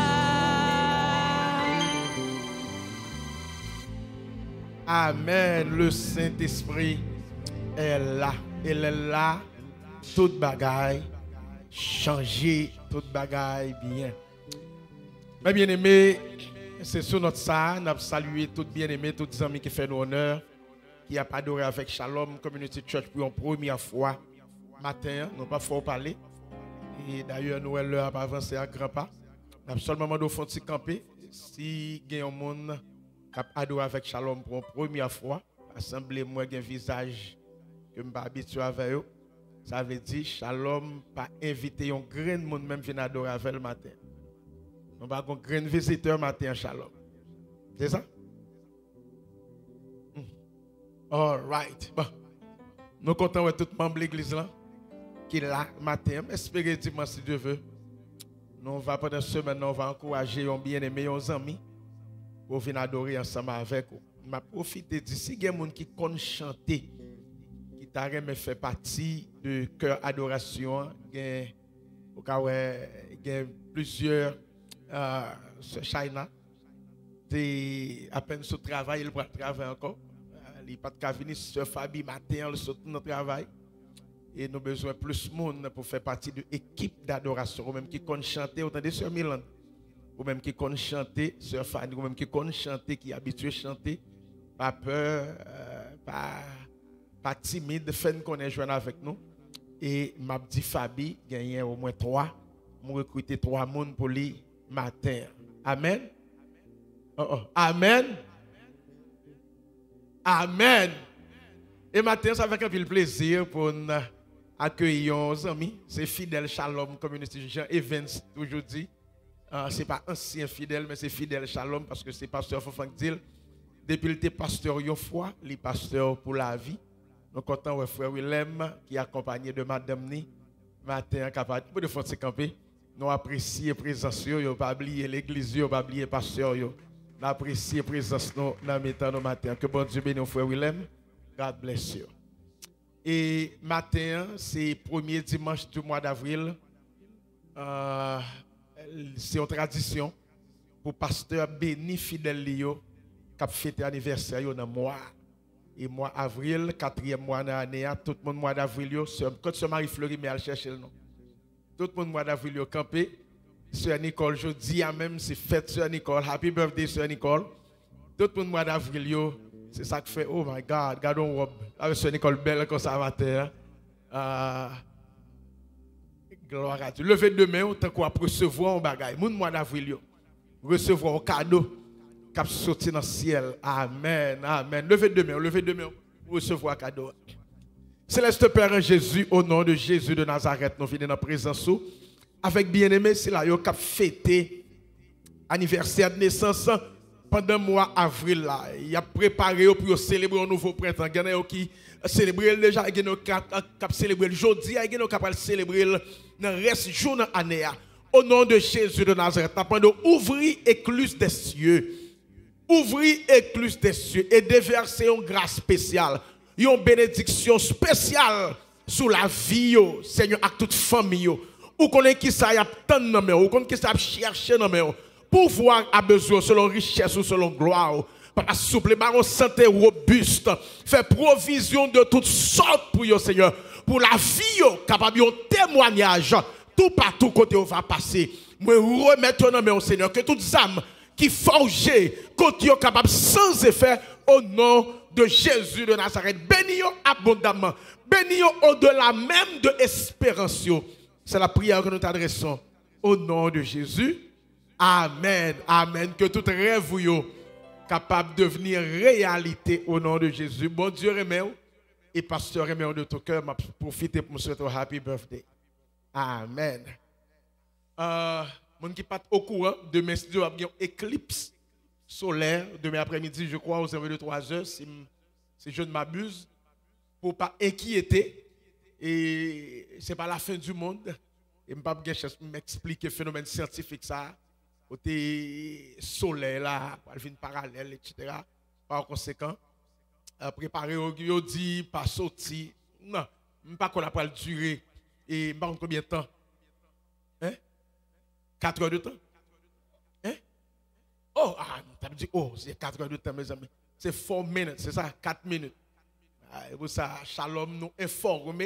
Amen. Le Saint-Esprit est là. Il est là. Toute bagaille. Changer toute bagaille bien. Mes bien-aimés, c'est sur notre ça. Nous avons salué tous bien-aimés, tous les amis qui font nous honneur, qui a adoré avec Shalom Community Church pour une première fois. Matin, nous n'avons pas fort parler. Et d'ailleurs, nous avons l'heure à avancer à grands pas. Nous avons seulement demandé au fond de camper. Si il y a un monde qui a adoré avec Shalom pour une première fois, assemblée moi un visage que je ne suis pas habitué avec eux. Ça veut dire Shalom pas inviter un grand monde même venir adorer avec le matin. Nous pas un grand visiteur matin Shalom. C'est ça? Hmm. All right. Bon. Nous comptons avec tout membre de l'église là qui est là matin. Espérez dimanche si Dieu veut. Nous va pendant ce semaine, on va encourager un bien-aimé, un ami pour venir adorer ensemble avec vous. Je vais profiter d'ici, il y a des gens qui connaissent chanter, qui t'a fait partie de cœur adoration. Il y a plusieurs euh, ce China. C'est à peine sur travail, il va travailler encore. Il n'y a pas de venir sur Fabi matin, il saute notre travail. Et nous avons besoin de plus de monde pour faire partie de l'équipe d'adoration. Ou même qui connaissent chanter, autant de Sœur Milan. Ou même qui connaissent chanter, Sœur Fanny, ou même qui connaissent chanter, qui est habitué à chanter. Pas peur, euh, pas, pas timide, fait qu'on est joindre avec nous. Et m'a dit Fabi, gagné au moins trois. Nous recruter trois personnes pour lui matin. Amen. Oh, oh. Amen. Amen. Et matin, ça fait un peu plaisir pour nous accueillir nos amis. C'est Fidèle Shalom Community Jean Evans, toujours dit. Uh, ce n'est pas ancien fidèle, mais c'est Fidèle Shalom parce que c'est pasteur Fofang Dil Depuis le pasteur une fois, il est pasteur pour la vie. Nous comptons avec frère Willem qui est accompagné de madame Ni. Matin, capable de faire se camper. Nous apprécions la présence, nous n'avons pas oublié l'église, nous n'avons pas oublié le pasteur. Nous apprécions la présence dans le temps de matin. Que bon Dieu bénisse frère Willem. God bless you. Et matin, c'est le premier dimanche du mois d'avril. Euh, c'est une tradition pour pasteur béni fidèle Lio qui a fêté l'anniversaire dans le mois. Et mois d'avril, quatrième mois de l'année, tout le monde mois d'avril, quand ce Marie-Fleury mais elle cherche le nom. Tout le monde mois d'avril campé. Sœur Nicole, je dis à même, c'est fête Sœur Nicole. Happy birthday Sœur Nicole. Tout le monde mois d'avril, c'est ça qui fait, oh my God, gardons robe. Avec Sœur Nicole belle conservateur. Euh, gloire à Dieu. Levez demain, autant qu'on recevoir un bagage. Moun mois d'avril, recevoir un cadeau. Cap sorti dans le ciel. Amen. Amen. Levez demain. Levez demain pour recevoir un cadeau. Céleste Père en Jésus, au nom de Jésus de Nazareth, nous venons dans la présence. Avec bien-aimé, c'est là qui a fêté anniversaire de naissance pendant le mois d'avril. Il a préparé pour célébrer un nouveau printemps. Il y en a qui célébrer déjà, il y en a qui célébrer aujourd'hui, il y en a qui célébrer dans le reste jour de l'année. Au nom de Jésus de Nazareth, nous avons ouvrir l'écluse des cieux. Ouvrir l'écluse des cieux et déverser une grâce spéciale, une bénédiction spéciale sur la vie, Seigneur, à toute famille. Ou qu'on qui ça y a tant de noms, ou qu'on qui ça chercher noms, pouvoir a besoin selon richesse ou selon gloire. Papa, souple, baron santé robuste, fait provision de toutes sortes pour yo, Seigneur, pour la vie, capable de témoignage, tout partout côté où va passer. Moi, remettre nos mains, Seigneur, que toutes âmes qui forgent, côté capable sans effet, au nom de Jésus de Nazareth. Bénis abondamment, bénis au-delà même de l'espérance. C'est la prière que nous t'adressons au nom de Jésus. Amen. Amen. Que tout rêve yo capable de devenir réalité au nom de Jésus. Bon Dieu remercie et pasteur remercie de tout cœur. Je profite pour me souhaiter un happy birthday. Amen. Euh, Mon qui pas au courant, demain, il y a une éclipse solaire, demain après-midi, je crois, aux zéro deux trois heures, si, si je ne m'abuse, pour ne pas inquiéter. Et ce n'est pas la fin du monde. Et je ne vais pas m'expliquer le phénomène scientifique, ça. Côté soleil, là, une parallèle, et cetera. Par conséquent, euh, préparer, on dit, pas sortir. Non, je ne sais pas qu'on a pas le durée. Et je ne sais pas combien de temps. Hein? quatre heures de temps. Hein? Oh, ah, tu as dit, oh, c'est quatre heures de temps, mes amis. C'est four minutes, c'est ça, quatre minutes. Ah, et pour ça, Shalom nous informe.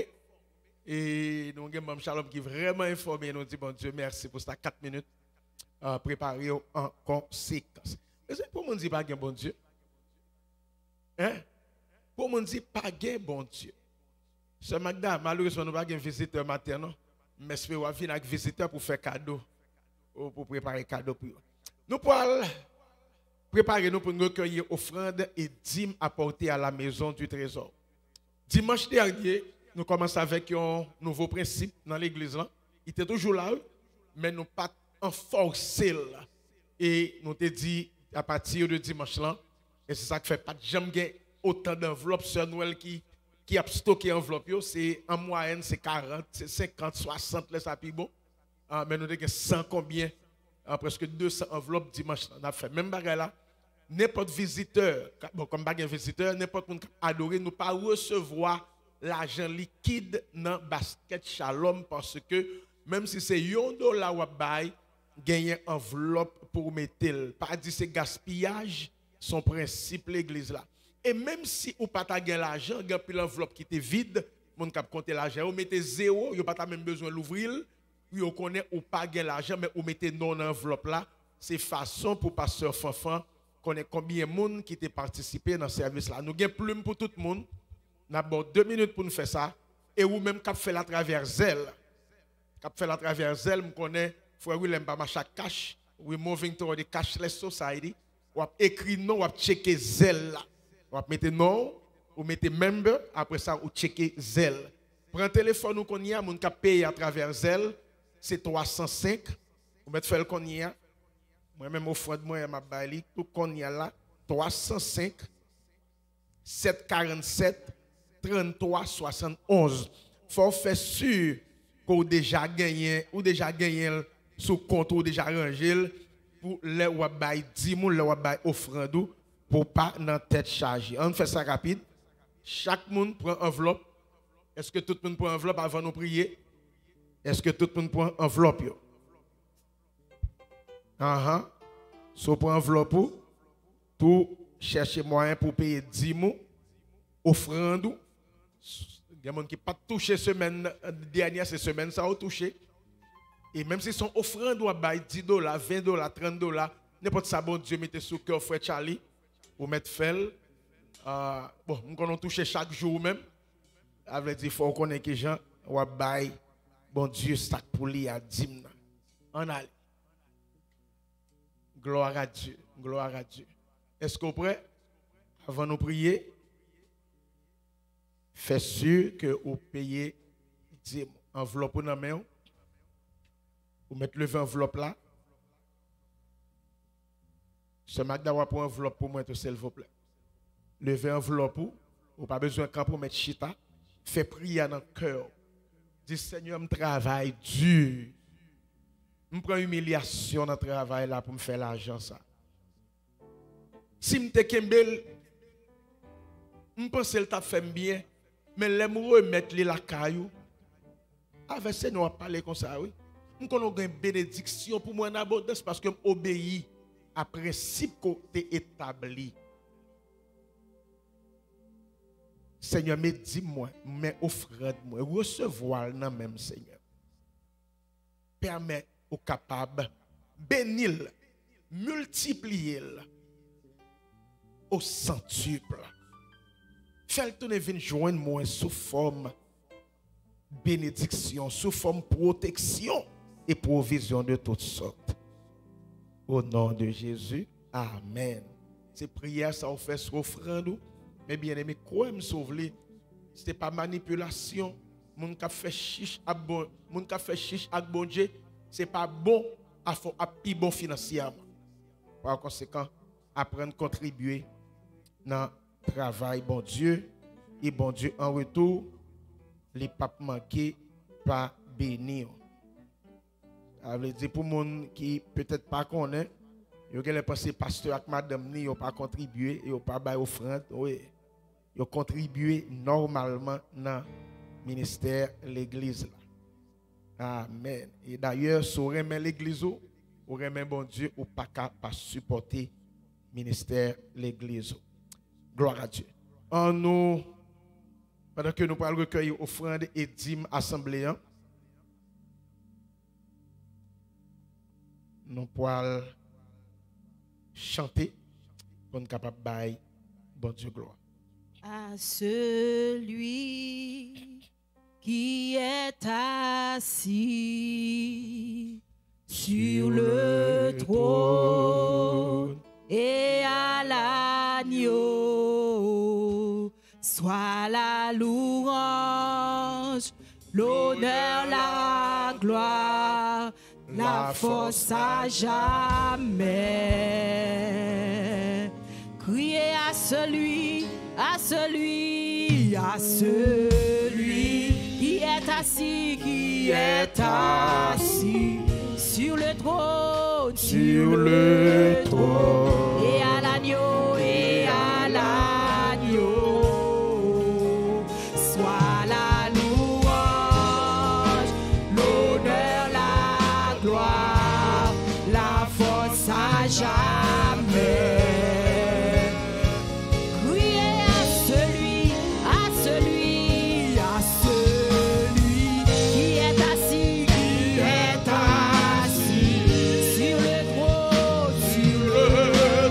Et nous avons Shalom qui est vraiment informé. Nous dit, bon Dieu, merci pour ça, quatre minutes. Euh, préparer en conséquence. Mais c'est pour nous dire, pas bon Dieu. Hein? Pour nous dire, pas bon Dieu. Ce Magda, malheureusement, nous n'avons pas de visiteur matin, non? Mais je vais venir avec visiteur pour faire cadeau. Pour préparer cadeau pour eux. Nous pouvons préparer nous pour nous recueillir offrandes et dîmes apportées à la maison du trésor. Dimanche dernier, nous commençons avec un nouveau principe dans l'église. Il était toujours là, mais nous pas enforcé. Et nous te dit à partir de dimanche là, et c'est ça qui fait pas jamais autant d'enveloppes sur Noël qui qui a stocké enveloppe, c'est en moyenne c'est quarante, c'est cinquante, soixante les ça bon. Ah, mais nous avons cent combien, ah, presque deux cents enveloppes dimanche. On a fait même bagarre là. N'importe visiteur, bon, comme bagarre visiteur, n'importe qui adoré, nous pas recevoir l'argent liquide dans basket Shalom parce que même si c'est un dollar ou bail, gagner enveloppe pour mettre. Pas dit c'est gaspillage, son principe l'église là. Et même si ou pas gagner l'argent, gagne puis l'enveloppe qui était vide, mon cap compter l'argent, ou mettez zéro, vous pas même besoin l'ouvrir. Vous connaissez ou pas gagner l'argent, mais vous mettez non enveloppe là, c'est façon pour pasteur Fanfan connaître combien de monde qui a participé dans ce service là. Nous avons plume pour tout le monde. Nous avons deux minutes pour nous faire ça. Et vous même qui fait la travers zèle. Qui fait la travers zèle, vous connaissez, frère Willem pas chaque cash. We moving toward the cashless society. Vous écrit non, vous checker zèle là. Vous mettez non, vous mettez member, après ça vous checker zèle. Prends téléphone ou qu'on y a, mon qui paye à travers zèle. C'est trois cent cinq. Vous mettez faire le qu'on y a. Moi-même, au fond de moi, je m'a baillé. Tout qu'on y a là, trois cent cinq, sept cent quarante-sept, trente-trois soixante-onze. Faut faire sûr qu'on déjà gagné ou déjà gagné sous compte ou déjà rangé pour les ou bay dix moun, les ou bay offrande pour pas dans tête chargée. On fait ça rapide. Chaque monde prend enveloppe. Est-ce que tout le monde prend enveloppe avant de prier? Est-ce que tout le monde prend enveloppe? Yo? Uh-huh. So prend enveloppe pour, pour chercher moyen pour payer dix moun, offrande. Il y a des gens qui n'ont pas touché semaine dernière, ces semaines, ça a touché. Et même si son offrande doit bailler dix dollars, vingt dollars, trente dollars, n'importe ça, bon Dieu, mettez sous cœur, frère Charlie, ou mettre fel. Euh, bon, nous allons toucher chaque jour même. Avec dit, il faut qu'on ait que gens, ou bailler, bon Dieu, sac pour lui à dîme. En allez. Gloire à Dieu, gloire à Dieu. Est-ce qu'on est prêt? Avant de prier, faites sûr que vous payez dix enveloppe dans la main. Vous mettez le enveloppe là. Ce Magda va pour enveloppe pour moi, s'il vous plaît. Levez enveloppe pour, vous pas besoin de camp pour mettre chita. Faites prier dans le cœur. Dis Seigneur, je travaille dur. Je prends humiliation dans le travail là pour me faire l'argent ça. Si je te kembel, je pense que ça fait bien. Mais les mots remettre la caillou. Avec ça, nous allons parler comme ça, oui. Nous avons une bénédiction pour moi en abondance parce que j'obéis à principe côté établi. Seigneur, me dis-moi, mais offre-moi, recevoir dans même Seigneur. Permets au capable, bénir, multiplier au centuple. Fais-le tourner venir joindre moi sous forme bénédiction, sous forme protection et provision de toutes sortes. Au nom de Jésus, amen. Ces prières, ça on fait sur offrande. Mais bien aimé, quoi me sauver? Ce n'est pas manipulation. Mon ka fait chiche à bon, mon ka fait chiche à bon Dieu, c'est pas bon à fond à pi bon financièrement. Par conséquent, apprendre à contribuer dans le travail bon Dieu et bon Dieu en retour, les papes manqués pas bénir. Ça veut dire pour les gens qui peut-être pas connaissent, ils ont pensé pasteur avec madame ni ont pas contribué, ils ont pas bail offrande, oui. Ils ont contribué normalement dans le ministère de l'église. Amen. Et d'ailleurs, si vous aimez l'église, vous aimez bon Dieu, ou pas capable supporter le ministère de l'église. Gloire à Dieu. En nous, pendant que nous parlons recueillir offrande et dîmes assembléants, nous pourrons chanter pour nous capables de bailler bon Dieu gloire. À celui qui est assis sur le trône et à l'agneau, soit la louange, l'honneur, la gloire, la force à jamais. Criez à celui, à celui, à celui qui est assis, qui est assis sur le trône, Sur le trône. et à l'agneau, et à l'agneau, soit la louange, l'honneur, la gloire, la force à jamais. Criez à celui, à celui, à celui qui est assis, qui est assis sur le trône, sur le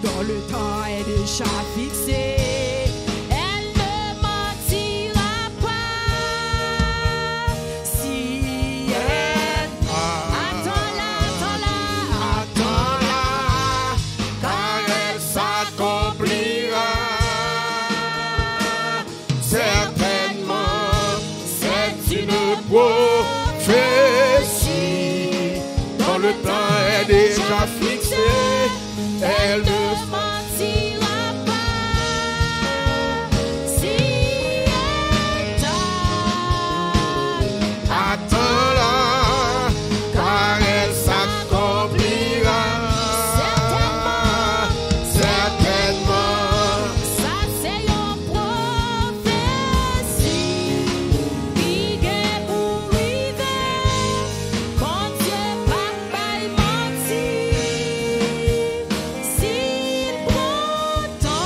dont le temps est déjà fixé. Elle ne mentira pas. Si elle attends-la, attends-la, attends-la, car elle s'accomplira. Certainement, c'est une prophétie dont le temps est déjà fixé. Elle ne mentira pas. Si elle t'aime, attends-la, car elle s'accomplira. certainement, Certainement, ça c'est une prophétie qui est pour arriver. Mon Dieu, papa, il mentit. S'il prend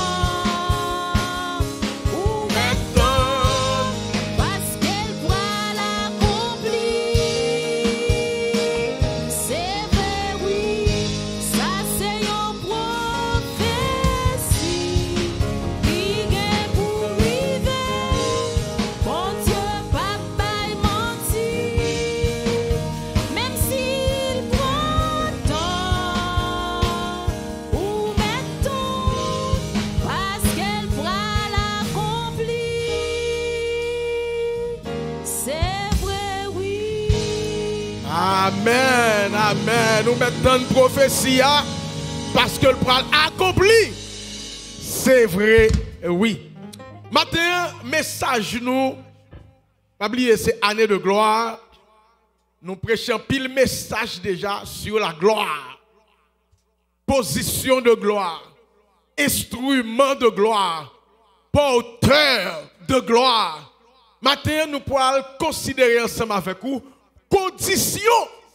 temps ou maintenant, parce qu'elle pourra l'accomplir. C'est vrai, oui, ça c'est une prophétie qui est pour arriver. Mon Dieu, papa, il mentit. Même s'il prend temps ou maintenant, parce qu'elle pourra l'accomplir. C'est vrai, oui. amen, amen. Nous mettons une prophétie hein, parce que le pral accompli. C'est vrai, oui. Matin, message nous, pas oublier, c'est année de gloire. Nous prêchons pile message déjà sur la gloire. Position de gloire. Instrument de gloire. Porteur de gloire. Matin, nous pourrons considérer ensemble avec vous condition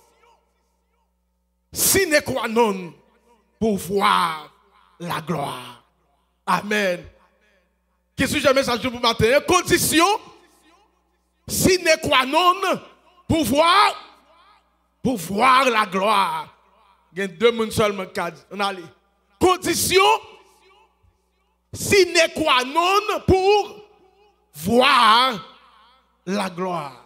sine qua non pour voir la gloire. Amen. Qu'est-ce que j'ai message pour matin? Condition sine qua non pour voir, pour voir la gloire. Il y a deux personnes seulement qui disent. On allez. Condition sine qua non pour voir la gloire.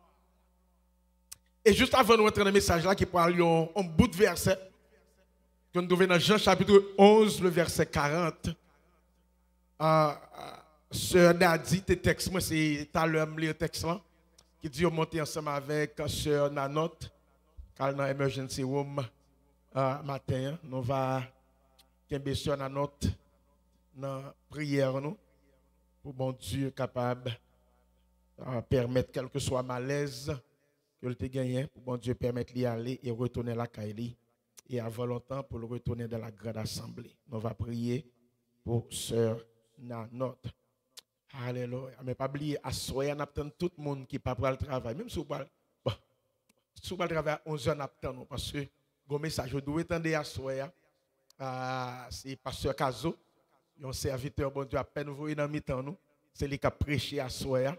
Et juste avant de rentrer dans le message là, qui parle un, un bout de verset, que nous trouvons dans Jean chapitre onze, le verset quarante. Euh, euh, Sœur Dadi, tes textes, moi c'est tout à l'heure le texte là, qui dit monter ensemble avec Sœur Nanot, car dans Emergency Room euh, matin, nous va qu'un Sœur Nanot dans la prière nous, pour bon Dieu capable de permettre quel que soit malaise que le te gagné, pour bon Dieu permettre d'y aller et retourner à la Kaili. Et avant longtemps pour le retourner dans la grande assemblée. Nous va prier pour Sœur Nanot. Alléluia. Mais pas oublier, à soir, on attend tout le monde qui pas pour le travail. Même si vous parlez, bon, si vous parlez travail à onze heures, on attend parce que le message, je dois attendre à soir. Uh, c'est Pasteur Kazo, un serviteur, bon Dieu, à peine vous voyez dans le mi-temps, nous. C'est lui qui a prêché à soir.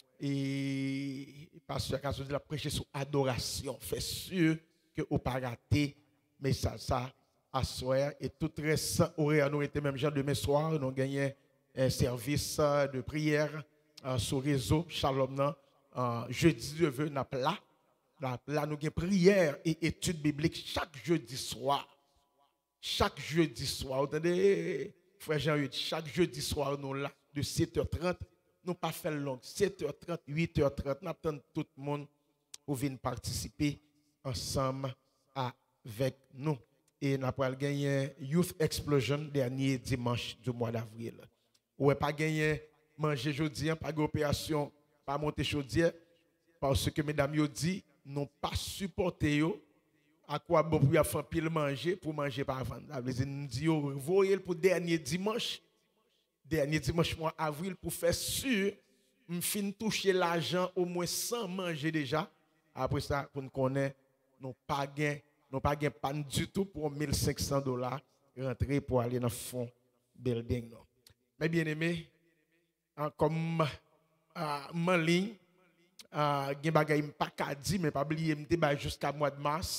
Et Pasteur Kazo dit, il a prêché sur adoration. Fait sûr que vous pas raté mais ça, ça, à soir. Et tout récent, aurait nous été même genre demain soir, nous avons gagné un service de prière uh, sur le réseau Shalom. Uh, jeudi, je veux, nous avons là. Là, nous avons prière et études bibliques chaque jeudi soir. Chaque jeudi soir, vous entendez, frère Jean-Hugues, chaque jeudi soir, nous là, de sept heures trente, nous pas fait long, sept heures trente, huit heures trente, nous attendons tout le monde pour venir participer ensemble avec nous. Et nous avons gagné Youth Explosion dernier dimanche du mois d'avril. Nous n'avons pas gagné manger jeudi, pas d'opération, pas monter chaudière, parce que mesdames yo dit, nous pas supporté yo. À quoi bon pour faire pile manger pour manger par avant. Nous disons, voyez pour dernier dimanche, dernier dimanche mois avril pour faire sûr, me fin toucher l'argent au moins sans manger déjà. Après ça, pour nous connaître, nous pas gain, nous pas gain pas du tout pour mille cinq cents dollars rentrer pour aller dans le fond building. Non. Mais bien aimé, comme en ligne, gen bagay m'pa ka di mais pas oublier m'te ba jusqu'à mois de mars.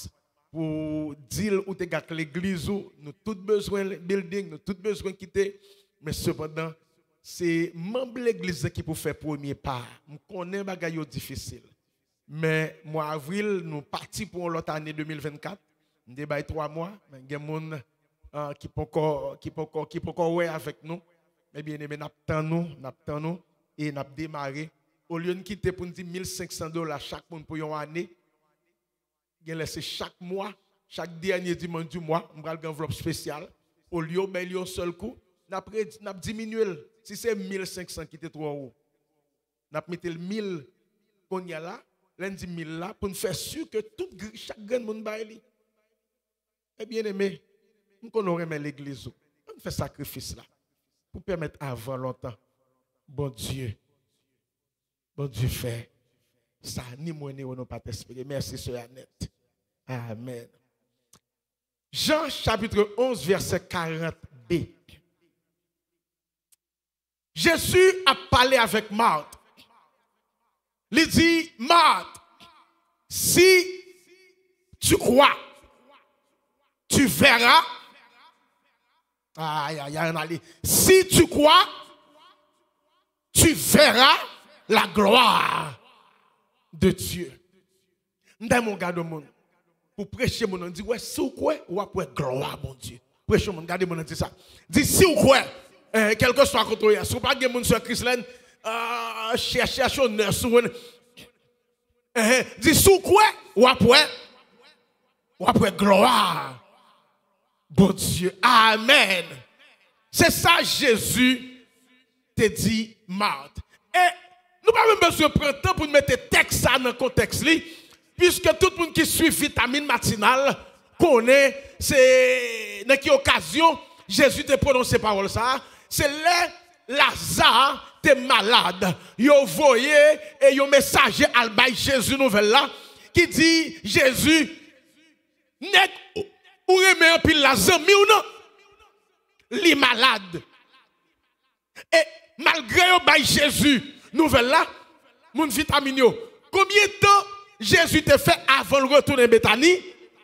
pour dire où t'es gâté l'église, nous tous besoin de building, nous tous besoin de quitter. Mais cependant, c'est membre de l'église qui peut faire premier pas. Je connais des choses difficiles. Mais mois avril, nous partons pour l'autre année deux mille vingt-quatre. Nous débattons trois mois. Mais il y a des gens qui peuvent encore, qui peuvent encore, qui peuvent encore ouais avec nous. Mais bien aimé, nous attendons, nous attendons et nous avons démarré. Au lieu de quitter pour nous dire mille cinq cents dollars chaque monde pour une année, nous avons laissé chaque mois, chaque dernier dimanche du mois, nous avons une enveloppe spéciale. Au lieu de mettre un seul coup, nous avons diminué. Si c'est mille cinq cents qui était trop haut, nous avons mis le mille qu'on y a là, lundi mille là, pour nous faire sûr que tout, chaque grand monde va aller. Eh bien aimé, nous connaissons l'église. On fait sacrifice là, pour permettre avant longtemps, bon Dieu, bon Dieu fait ça, ni moi ni nous pas t'espérer. Merci, Sœur Annette. Amen. Jean chapitre onze, verset quarante b. Jésus a parlé avec Marthe. Il dit, Marthe, si tu crois, tu verras. Aïe, aïe, aïe, si tu crois, tu verras la gloire de Dieu. Dans mon gars de monde, pour prêcher mon nom, dit, ouais, si vous croyez, ou après gloire, mon Dieu. Prêchez mon gars de monde, dit ça. Dit, si vous croyez, Euh, quel que soit côté, si vous pas de monde sur Christlaine, euh, cherchez à honneur sur euh, dit sous quoi ou après ou après gloire. Bon Dieu, amen. C'est ça Jésus te dit Marthe. Et nous pas même besoin de prendre temps pour mettre texte ça dans le contexte li, puisque tout le monde qui suit vitamine matinale connaît c'est dans quelle occasion Jésus te prononcé parole ça. C'est là Lazare t'es malade. Yo voyé et yo messager al bay Jésus nouvelle là qui dit Jésus net ou remet un pile Lazare mi ou non li malade. Et malgré yo bay Jésus nouvelle là moun vitamine yo. Combien de temps Jésus te fait avant le retour en Bethanie?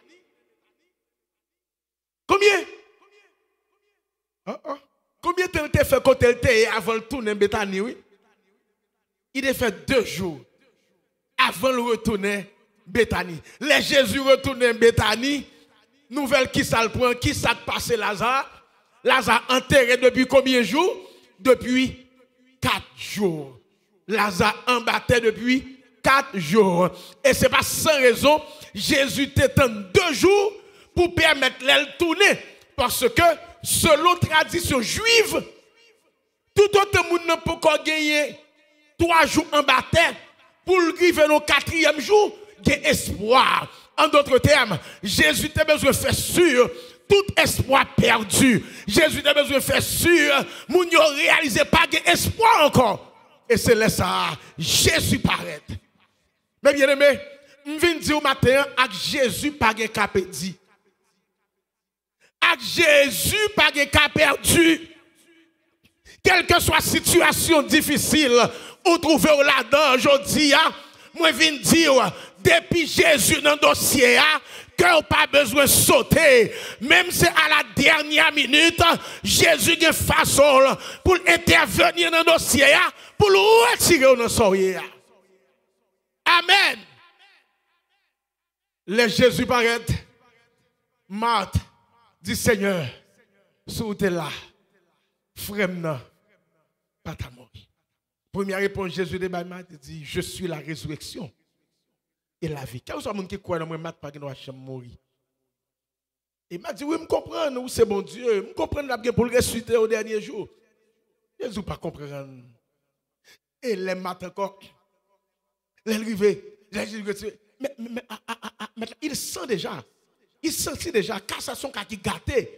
Combien? Ah, ah. Combien de temps il a fait quand il était avant le tour en Bethanie, oui? Il a fait deux jours avant le retour en Bethanie. Les Jésus retourne en Bethanie, nouvelle qui ça le prend, qui ça passé Lazare? Lazare enterré depuis combien de jours? Depuis quatre jours. Lazare embatté depuis quatre jours. Et ce n'est pas sans raison, Jésus t'étend deux jours pour permettre l'aile tourner. Parce que selon la tradition juive, tout autre monde ne peut pas gagner trois jours en baptême pour arriver au quatrième jour, il y a espoir. En d'autres termes, Jésus a besoin de faire sûr tout espoir perdu. Jésus a besoin de faire sûr, moun yo réalisé pas espoir encore. Et c'est là ça, Jésus paraît. Mais bien aimé, je viens dire au matin, avec Jésus pas de cap dit. Avec Jésus, pas de cas perdu. Quelle que soit la situation difficile, ou trouver là-dedans, aujourd'hui, moi je viens dire, depuis Jésus dans le dossier, que vous pas besoin de sauter. Même si à la dernière minute, Jésus a façon pour intervenir dans le dossier, pour le retirer dans le Amen. Le Jésus paraît, Marthe, dit Seigneur, si vous êtes là, frère, pas ta mort. Première réponse, Jésus dit, je suis la résurrection et la vie. Quel soit le monde qui croit dans moi, pas qu'il ne va mourir. Il m'a dit, oui, je comprends, c'est bon Dieu, je comprends pour le ressusciter au dernier jour. Jésus ne pas comprendre. Et les matins encore, les arrivés, mais, mais, mais, ah, ah, ah, mais il sent déjà. Il sentit déjà cassation qui gâté.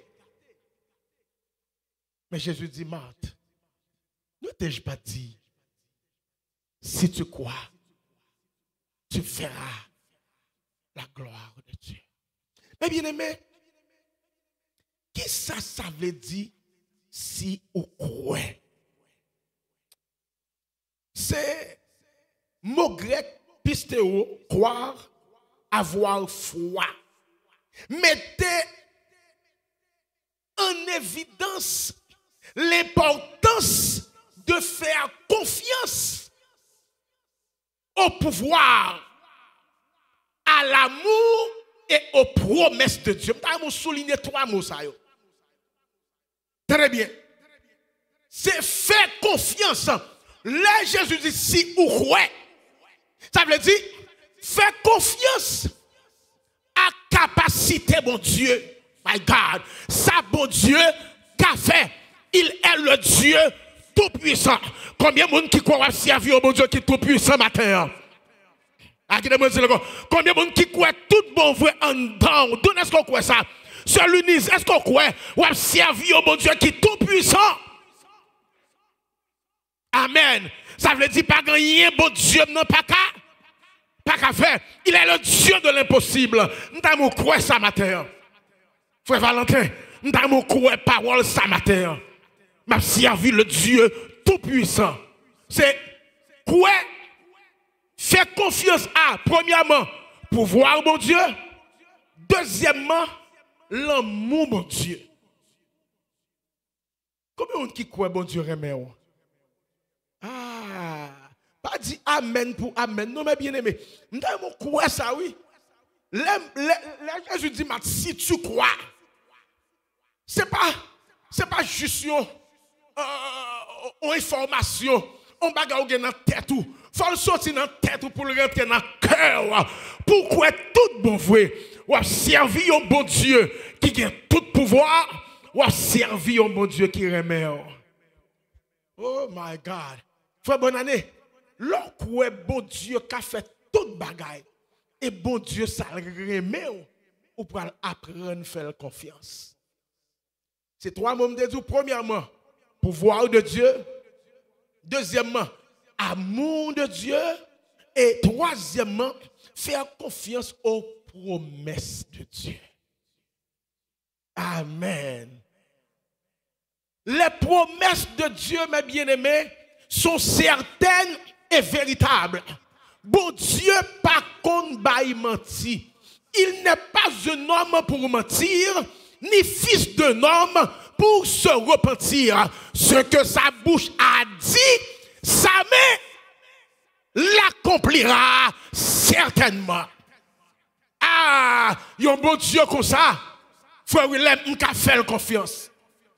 Mais Jésus dit, Marthe, ne t'ai-je pas dit, si tu crois, tu verras la gloire de Dieu. Mais bien aimé, qui ça, ça veut dire si on croit? C'est mot grec, pistéo, croire, avoir foi. mettez en évidence l'importance de faire confiance au pouvoir, à l'amour et aux promesses de Dieu. Je vais souligner trois mots. Ça, yo. Très bien. C'est faire confiance. Là, Jésus dit si ou croyez. Ça veut dire faire confiance à capacité, mon Dieu. My God. Ça, bon Dieu, qu'a fait. Il est le Dieu tout-puissant. Combien de monde qui croit servir au bon Dieu qui est tout-puissant matin? Combien de monde qui croit tout bon vrai en dedans? D'où est-ce qu'on croit ça? Seul l'unis, est-ce qu'on croit ou servir au bon Dieu qui est tout-puissant? Amen. Ça veut dire pas gagner bon Dieu non pas qu'à pas qu'à faire. Il est le Dieu de l'impossible. Nous avons croire ça matin. Frère Valentin, nous avons croire parole ça matin. M'a servi le Dieu tout-puissant. C'est quoi? Faire confiance à, premièrement, pouvoir mon Dieu. Deuxièmement, l'amour mon Dieu. Combien de gens qui croient bon Dieu remet? Ah, pas dit amen pour amen. Non, mais bien aimé. Nous avons croire ça, oui. Là, Jésus dit, si tu crois, c'est pas, c'est pas juste une euh, information, on bagaille dans la tête. Il faut le sortir dans la tête pour le rentrer dans le cœur. Pourquoi tout bon vrai, ou servir un bon Dieu qui a tout pouvoir, ou servir un bon Dieu qui remet. Oh my God. Frère, bonne année. Lorsque bon Dieu qui a fait toute bagaille, et bon Dieu ça remet, ou pour apprendre à faire confiance. C'est trois mots de Dieu. Premièrement, pouvoir de Dieu. Deuxièmement, amour de Dieu. Et troisièmement, faire confiance aux promesses de Dieu. Amen. Les promesses de Dieu, mes bien-aimés, sont certaines et véritables. Bon Dieu, par contre, il mentit. Il n'est pas un homme pour mentir, ni fils d'un homme pour se repentir. Ce que sa bouche a dit, sa main l'accomplira certainement. Ah, il y a un bon Dieu comme ça. Frère Willem, on a fait confiance.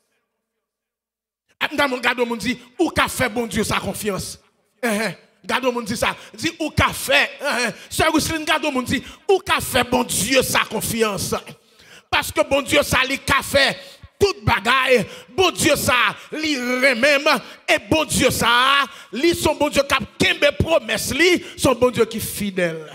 Dans mon gars, on dit, où qu'a fait bon Dieu sa confiance? Gado mon dit ça, dit ou qu'a fait, Sœur Rousseline Gado mon dit, ou qu'a fait bon Dieu sa confiance. Parce que bon Dieu ça li qu'a fait toute bagaille, bon Dieu ça li remem et bon Dieu ça li son bon Dieu qui kembe promesse li, son bon Dieu qui fidèle.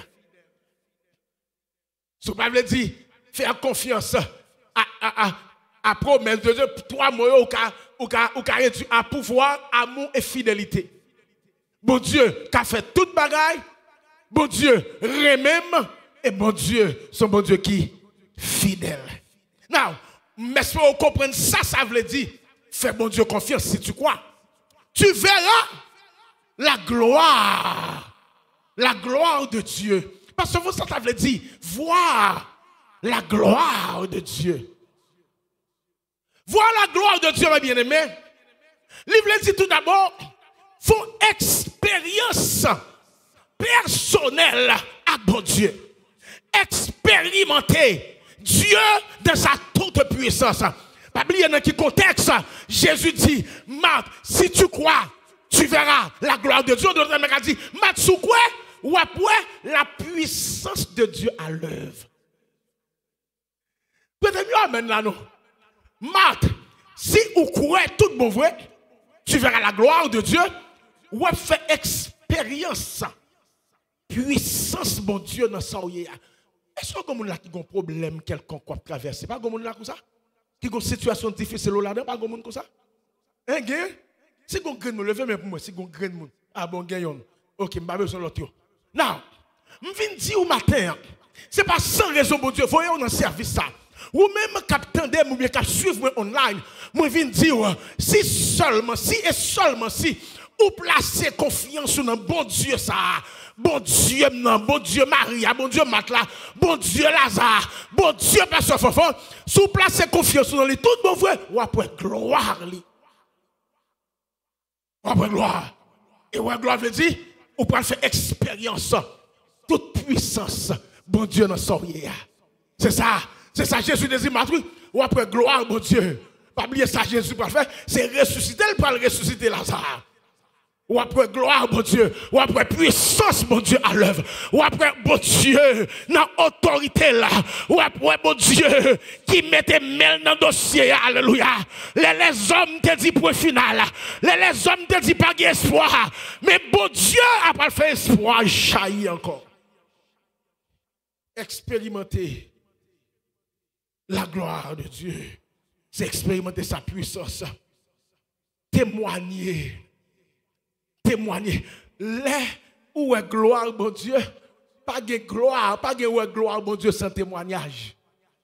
Ce Bible dit faire confiance à à à à promesse de Dieu, trois mots ou ka ou ka ou ka réduit à pouvoir, amour et fidélité. Bon Dieu qui a fait toute bagaille, bon Dieu remem et bon Dieu son bon Dieu qui fidèle. Now, mais si vous comprenez ça, ça veut dire, fais bon Dieu confiance si tu crois. Tu verras la gloire, la gloire de Dieu. Parce que ça veut dire, voir la gloire de Dieu. Voir la gloire de Dieu, mes bien-aimés. Le livre dit tout d'abord, font expérience personnelle à bon Dieu. Expérimenter Dieu dans sa toute puissance. Pas oublier dans quel contexte Jésus dit, Marc, si tu crois, tu verras la gloire de Dieu. D'autres a dit, Marc, sous quoi? Ou après la puissance de Dieu à l'œuvre. Peut-être mieux amène là non. Marc, si vous croyez tout bon vrai, tu verras la gloire de Dieu. Ou fait expérience, puissance bon Dieu dans sa vie. Est-ce que vous avez un problème quelconque à traverser? Pas comme là comme ça? Qui a une situation difficile là-dedans? Pas comme ça? Hein, gain? Si vous avez un monde, levez-moi pour moi. Si vous avez un monde, ah bon, gain. Ok, je ne vais pas besoin de l'autre. Non, je viens dire au matin, ce n'est pas sans raison, bon Dieu, voyez, on a service ça. Ou même capitaine de ou bien cap suivre online, moi viens dire si seulement si et seulement si ou placer confiance dans bon Dieu ça. Bon Dieu, non, bon Dieu Maria, bon Dieu Matla, bon Dieu Lazare, bon Dieu Pasteur Fofo, sous placer confiance dans lui, tout bon vrai, ou après gloire lui. Ou après gloire. Et ou gloire veut dire, ou pour faire expérience, toute puissance, bon Dieu dans son rien. C'est ça, c'est ça Jésus désire matri, ou après gloire, bon Dieu. Pas oublier ça Jésus pour faire, c'est ressusciter, il peut ressusciter Lazare. Ou après gloire, bon Dieu. Ou après puissance, bon Dieu, à l'œuvre. Ou après, bon Dieu, dans autorité là. Ou après, bon Dieu, qui mettait mêle dans le dossier. Alléluia. Les, les hommes te disent pour le final. Les, les hommes te disent pas d'espoir. Mais bon Dieu, après fait espoir, jaillit encore. Expérimenter la gloire de Dieu. C'est expérimenter sa puissance. Témoigner. Témoigner. Les où est gloire, bon Dieu, pas de gloire, pas de où est gloire, bon Dieu, sans témoignage.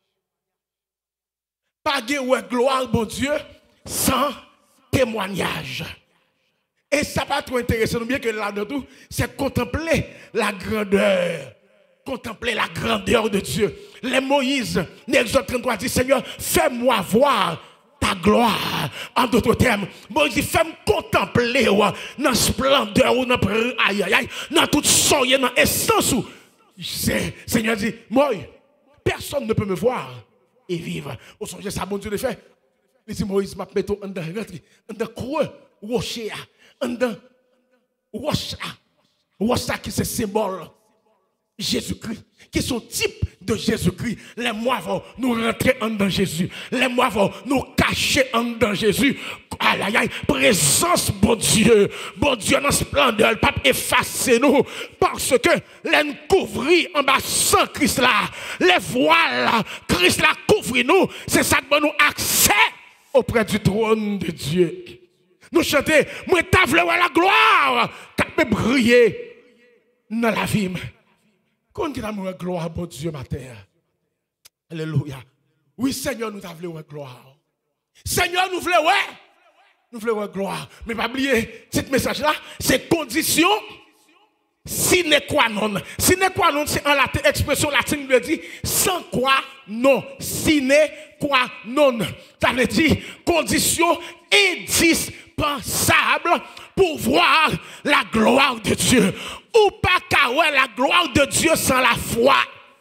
Pas de où est gloire, bon Dieu, sans témoignage. Et ça pas trop intéressant, bien que là-dedans tout, c'est contempler la grandeur. Contempler la grandeur de Dieu. Les Moïse, Exode trente-trois dit, Seigneur, fais-moi voir ta gloire. En d'autres termes, Moïse fais-moi contempler dans la splendeur ou dans aïe aïe aïe, dans toute soye, dans essence où Seigneur dit, moi, personne ne peut me voir et vivre. Au songe ça, bon Dieu le fait. Il dit, Moïse m'a mis en dans rentré, en dans creux, rocher, en dans roche, roche qui c'est symbole Jésus-Christ, qui sont types de Jésus-Christ. Les mois vont nous rentrer en dans Jésus. Les mois vont nous cacher en dans Jésus. Aïe, aïe, aïe, présence, bon Dieu. Bon Dieu, dans splendeur, le pape effacer nous. Parce que les couvrir en bas sans Christ là. Les voiles, Christ là couvre nous. C'est ça qui nous accès auprès du trône de Dieu. Nous chantons, moi t'as voulu la gloire, t'as peut briller dans la vie. Quand tu as la gloire, bon Dieu, ma terre. Alléluia. Oui, Seigneur, nous avons la gloire. Seigneur, nous voulons, ouais. Nous voulons la gloire. Mais pas oublier, ce message-là, c'est condition sine qua non. Sine qua non, c'est en latin, expression latine, veut dire sans quoi non. Sine qua non. Ça veut dire condition indispensable pour voir la gloire de Dieu. Ou pas qu'à voir la gloire de Dieu sans la foi.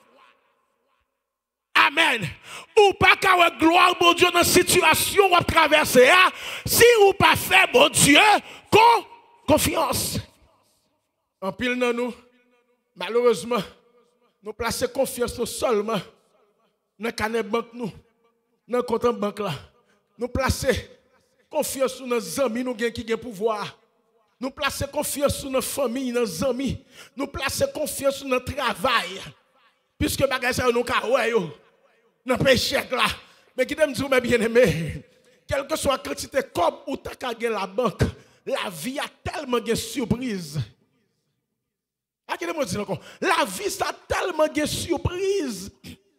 Amen. Ou pas qu'à voir la gloire de Dieu dans la situation où on traverse. Si ou pas fait, bon Dieu, con, confiance. En pile dans nous, malheureusement, nous plaçons confiance seulement dans le canet banque nous, dans le compte banque là. Nous plaçons confiance dans nos amis nous qui ont pouvoir. Nous plaçons confiance dans nos familles, dans nos amis. Nous plaçons confiance dans notre travail. Puisque bagay ça nous ka ouais yo. Dans péché là. Mais qui t'aime dire mes bien-aimés, quelle que soit la quantité comme ou ta ka gen la banque, la vie a tellement de surprise. A qui me dire encore, la vie ça tellement de surprise.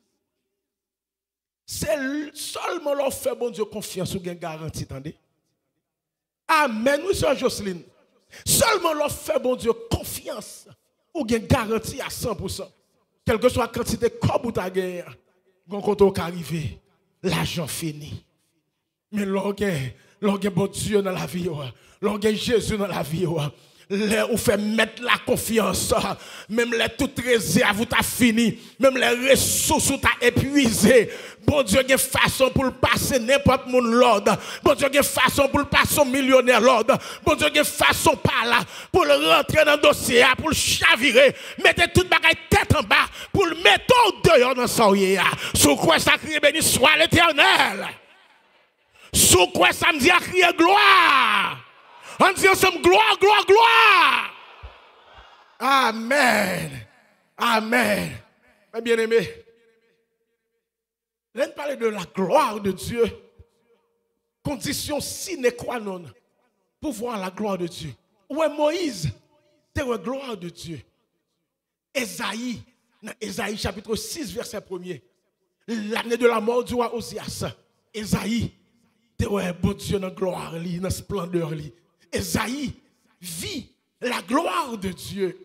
C'est seulement leur fait bon Dieu confiance ou gen garantie, attendez. Amen, oui, sœur Jocelyne. Seulement leur fait bon Dieu confiance ou gen garantie à cent pour cent. Quelle que soit la quantité comme ou ta gagné, quand on est arrivé, l'argent fini. Mais l'orgueil, l'orgueil bon Dieu dans la vie, l'orgueil Jésus dans la vie, les ou fait mettre la confiance, même les toutes réserves t'as fini, même les ressources t'as épuisé. Bon Dieu, il y a façon pour le passer n'importe mon l'ordre. Bon Dieu, il y a façon pour le passer millionnaire l'ordre. Bon Dieu, il y a façon par là pour le rentrer dans le dossier, pour le chavirer, mettre toute bagaille tête en bas, pour le mettre au dehors dans son yéa. Sous quoi ça crie béni soit l'Éternel. Sous quoi ça me dit à crier gloire. On dit ensemble gloire, gloire, gloire. Amen. Amen. Mes bien-aimés, là, on parle de la gloire de Dieu. Condition sine qua non pour voir la gloire de Dieu. Où est Moïse? C'est la gloire de Dieu. Esaïe, dans Esaïe chapitre six, verset premier. L'année de la mort du roi Osias. Esaïe, c'est bon Dieu dans la gloire, dans la splendeur. Esaïe, vit la gloire de Dieu.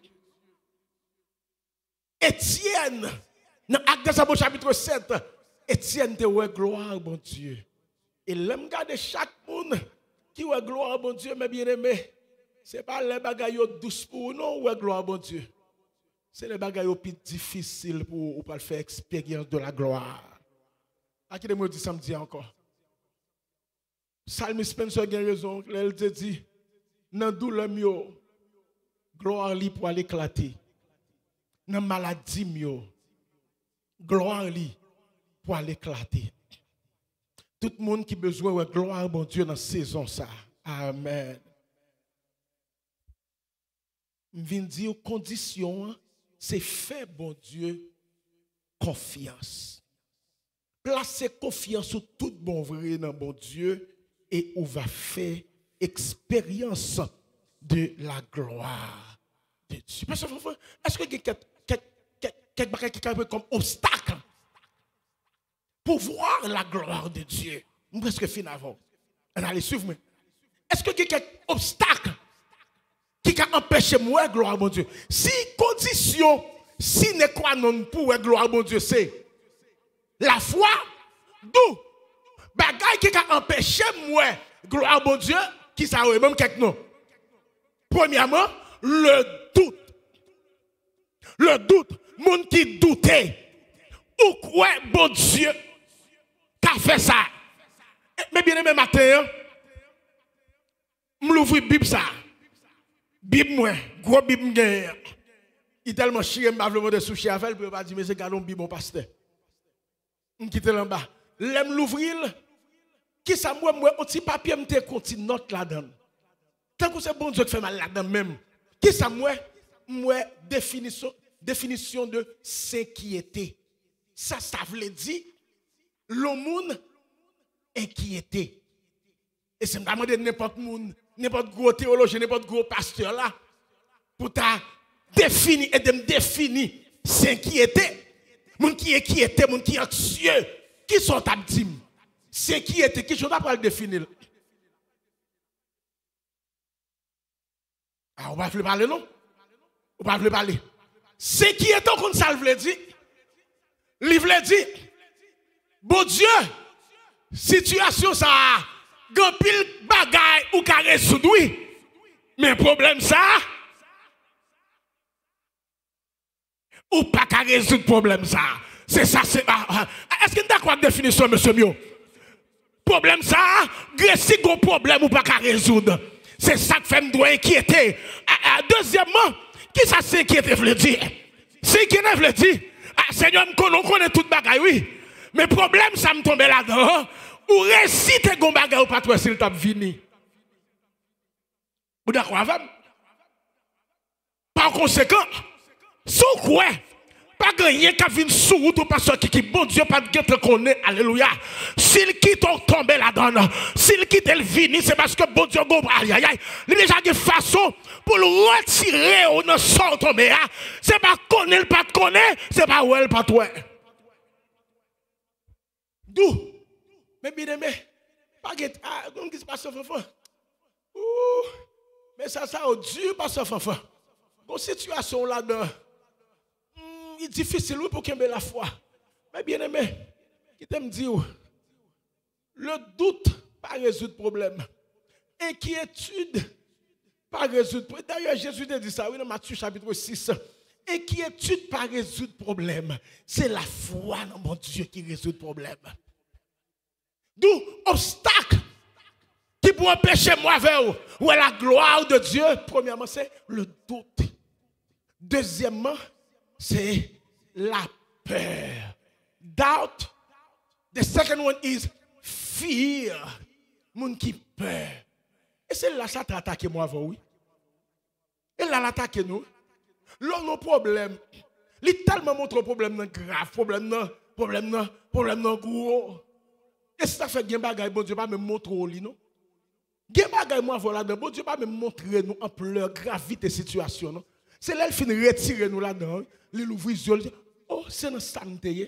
Étienne, dans Actes des Apôtres chapitre sept, Étienne te ouais gloire, bon Dieu. Et l'aime garder chaque monde qui ouais gloire, bon Dieu, mes bien-aimés. Ce n'est pas les bagailles douces pour nous, ouais gloire, bon Dieu. C'est les bagailles plus difficiles pour ou pas faire expérience de la gloire. À qui me dit samedi encore? Salmi Spencer a raison, elle te dit, dans douleur mio, gloire li pour aller éclater. Dans maladie mio, gloire li pour aller éclater. Tout le monde qui a besoin de gloire, bon Dieu, dans la saison ça. Amen. Je viens dire condition, c'est faire, bon Dieu, confiance. Placez confiance sur tout bon vrai dans bon Dieu et on va faire expérience de la gloire de Dieu. Parce que, est-ce que quelque chose qui est comme obstacle pour voir la gloire de Dieu? Je suis presque fin avant. On allez suivre moi. Est-ce que quelque obstacle qui a empêché moi gloire mon Dieu? Si condition, si n'est quoi non pour gloire mon Dieu, c'est la foi, d'où bagaille qui a empêché moi gloire mon Dieu, qui ça ouais même quelque non. Premièrement, le doute. Le doute, monde qui doutait. Ou quoi bon Dieu qu'a fait ça? Mais bien aimé matin, m'ouvre Bible ça. Bible moi, gros Bible gagne. Il tellement chier m'a vle de souci avec pour pas dire mais c'est galon Bible mon pasteur. On quitte là bas. L'aime l'ouvrir. Qui ça moi moi un petit papier me te note là-dedans. Tant que c'est bon Dieu qui fait mal là-dedans même. Qui ça moi moi définition définition de s'inquiéter. Ça ça veut dire l'homme inquiété. Et c'est me demander n'importe monde, n'importe gros théologien, n'importe gros pasteur là pour ta définir et de me définir s'inquiéter. Moun qui inquiété, moun qui anxieux, qui sont abdim. S'inquiéter, qui sont pas pour le définir. Ah, on va plus parler non? On va plus parler. S'inquiétant qu'on ça veut dire. Livre dit bon Dieu, situation ça grand pile bagaille ou ka résoudre oui. Mais problème ça ou pas qu'à résoudre problème ça. C'est ça, c'est. Est-ce que vous d'accord avec la définition, monsieur Mio? Problème ça, si vous problème ou pas qu'à résoudre. C'est ça que fait me doit inquiéter. Deuxièmement, qui ça s'inquiéter veut dire? S'inquiéter veut dire, Seigneur, on connaît tout bagaille, oui. Mais problème ça me tombe là-dedans. Ou réciter gon bagaille ou pas toi s'il t'a vini. Vous d'accord avec? Par conséquent, sous quoi? Pas gagner qu'à venir sous route ou parce que qui bon Dieu pas de te connaît, alléluia. S'il quitte tomber là-dedans, s'il quitte le vini, c'est parce que bon Dieu go aïe aïe aïe. Il déjà une façon pour le retirer ou ne sort tomber. C'est pas connaître pas te connaît, c'est pas ouais pas toi. D'où? Mais bien aimé, pas que ah comme qui se passe fanfan. Ouh. Mais ça ça au dur pas ça fanfan. Une situation là-dedans. Il est difficile pour qu'il ait la foi. Mais bien aimé, qui t'aime dire, le doute pas résoudre le problème. Inquiétude pas résoudre le problème. D'ailleurs, Jésus a dit ça, oui, dans Matthieu chapitre six. Inquiétude pas résoudre le problème. C'est la foi dans mon Dieu qui résout le problème. D'où obstacle qui peut empêcher moi vers où est la gloire de Dieu. Premièrement, c'est le doute. Deuxièmement, c'est la peur. Doubt. The second one is fear. Moun qui peur. Et c'est là ça t'attaque moi avant, oui. Et là l'attaque nous. Là nos problèmes. Il tellement montre problème grave, problème non, problème non, problème non gros. Et ça fait bien bagaille bon Dieu pas me montrer au lit non. Bien bagaille moi voilà dedans bon Dieu pas me montrer nous ampleur gravité situation non. C'est là il finit retirer nous là-dedans. Il ouvre les yeux. Oh, c'est dans ça nous.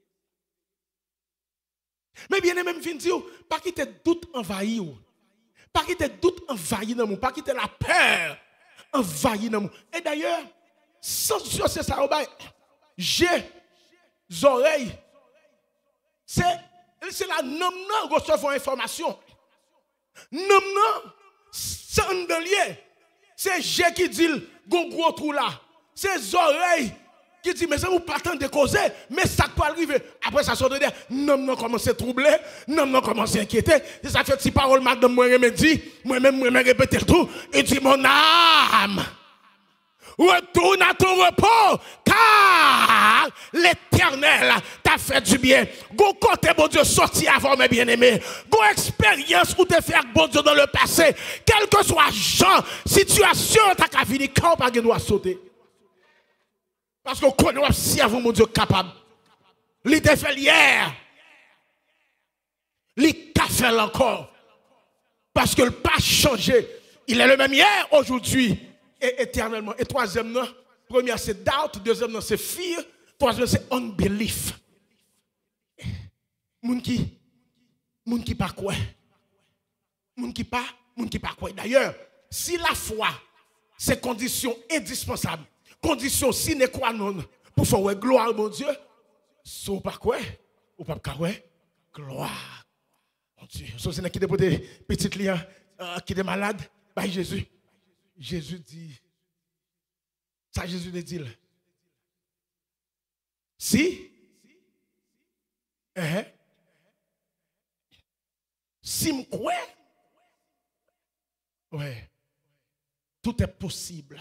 Mais bien même fin dire pas qu'il te doute envahi. Pas quitter doute envahi dans nous, pas quitter la peur envahi dans nous. Et d'ailleurs, sans Dieu, c'est ça, j'ai des oreilles. C'est la nom non recevoir information. Nom non, c'est un lié. C'est j'ai qui dit, gon gros trou là. C'est les oreilles qui dit, mais ça vous pas tant de causer, mais ça peut arriver. Après ça sort de derrière, non, non, commence à troubler, non, non, commence à inquiéter. Et ça fait si parole, madame, moi, me dit, moi-même, moi, me répéter le tout. Et dit, mon âme, retourne à ton repos, car l'Éternel t'a fait du bien. Go côté, bon Dieu, sorti avant, mes bien-aimés. Go expérience où te faire bon Dieu dans le passé. Quel que soit genre, situation, t'as qu'à venir, quand pas doit sauter. Parce qu'on connaît si avant mon Dieu capable. Il te fait hier. Il t'a fait encore. Parce qu'il n'a pas changé. Il est le même hier, aujourd'hui et éternellement. Et troisième, non, première c'est doubt, deuxième, non, c'est fear, troisième, c'est unbelief. Moun qui, moun qui pas quoi. Moun qui pas, moun qui pas quoi. D'ailleurs, si la foi, c'est condition indispensable, condition sine qua non pour faire gloire mon Dieu, so pas quoi ou pas quoi gloire mon Dieu. So c'est qui pour des petites liens qui est malade, bah Jésus. Jésus dit ça Jésus dit si hein si me crois ouais tout est possible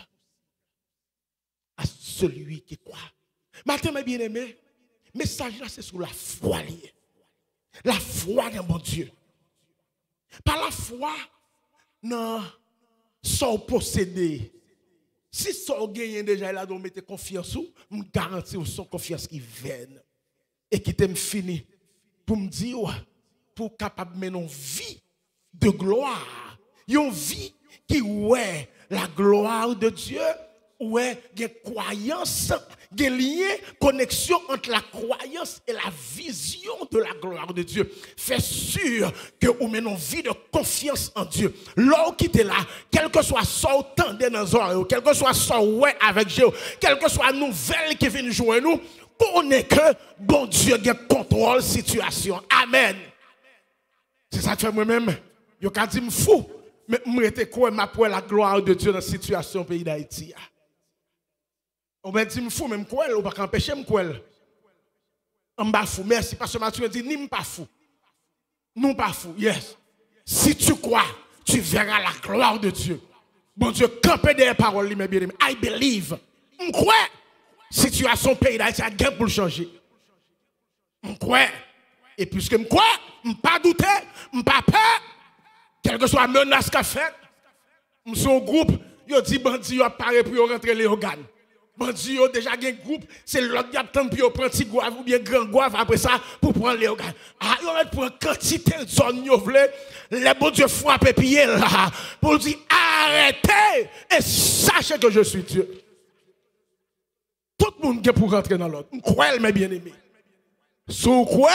à celui qui croit. Maintenant, mes bien-aimés, le message là, c'est sur la foi liée. La foi dans mon Dieu. Par la foi, non, sans posséder. Si sans gagner déjà là, donc mettez confiance ou, me garantis ou sans confiance qui vienne. Et qui t'aime fini. Pour me dire, pour capable de mener une vie de gloire. Une vie qui ouais la gloire de Dieu. Ouais, il y a croyance, il y a lien, connexion entre la croyance et la vision de la gloire de Dieu. Fais sûr que vous menez une vie de confiance en Dieu. Là qui est là, quel que soit son temps dans nos oreilles, quel que soit son ouais avec Dieu, quelle que soit la nouvelle qui vient jouer nous, connaît que bon Dieu a contrôle la situation. Amen. C'est ça que fait moi-même. Je ne dis pas fou, mais je suis quoi pour la gloire de Dieu dans la situation au pays d'Haïti. On va dire, fou, même quoi, on va pas empêcher quoi. On va fou, merci, parce que Mathieu dit, ni pas fou. Non pas fou, yes. Si tu crois, tu verras la gloire de Dieu. Bon Dieu, camper des paroles, mes bien-aimés. I believe. On croit, situation pays d'Haïti a gain pour le changer. On croit. Et puisque je crois, je ne pas douter, je ne pas peur, quelle que soit la menace qu'a fait, je suis au groupe, je dis, bandit, je apparaît pour rentrer les organes. Bandi yo déjà gen groupe, c'est l'autre qui attend pour prendre petit goave ou bien grand goave après ça pour prendre les organes. Ah, yo met pour quantité de zone yo vle, les bon Dieu frappe pied là pour dire arrêtez et sachez que je suis Dieu. Tout le monde est pour rentrer dans l'autre. Croyez mes bien-aimés. Sous quoi?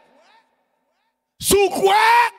Sous quoi?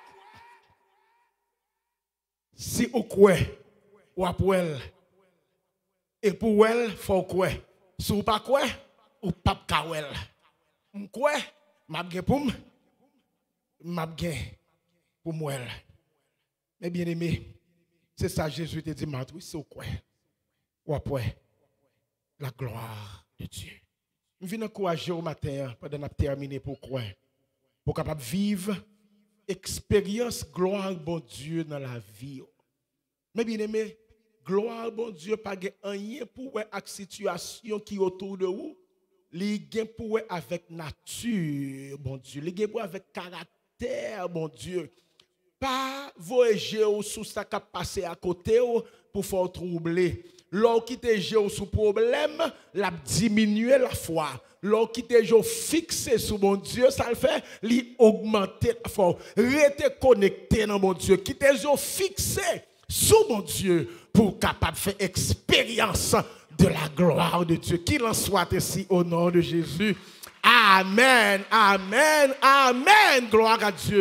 Si vous croyez ou après et pour elle, il faut quoi? Si vous pas quoi, ou pas kawel. M'kwa, m'abge pour m'abge pour moi. Mais bien aimé, c'est ça Jésus te dit, oui, c'est quoi? Ou après, la gloire de Dieu. Je viens encourager au matin, pendant que terminé pour quoi? Pour capable vivre expérience gloire bon Dieu dans la vie. Mais bien aimé, gloire bon Dieu pas rien pour la situation qui est autour de vous. Les gain pour avec nature bon Dieu, les gain pour avec caractère bon Dieu. Pas voyager sous ça qui passé à côté pour faire troubler. Lorsqu'il qui te jeu sous problème, la diminuer la foi. Lorsqu'il qui te jeu fixé sur mon Dieu, ça le fait, lui augmenter la foi. Rester connecté dans mon Dieu, qui te jeu fixé sur mon Dieu pour capable faire expérience de la gloire de Dieu. Qu'il en soit ainsi au nom de Jésus. Amen, amen, amen. Gloire à Dieu.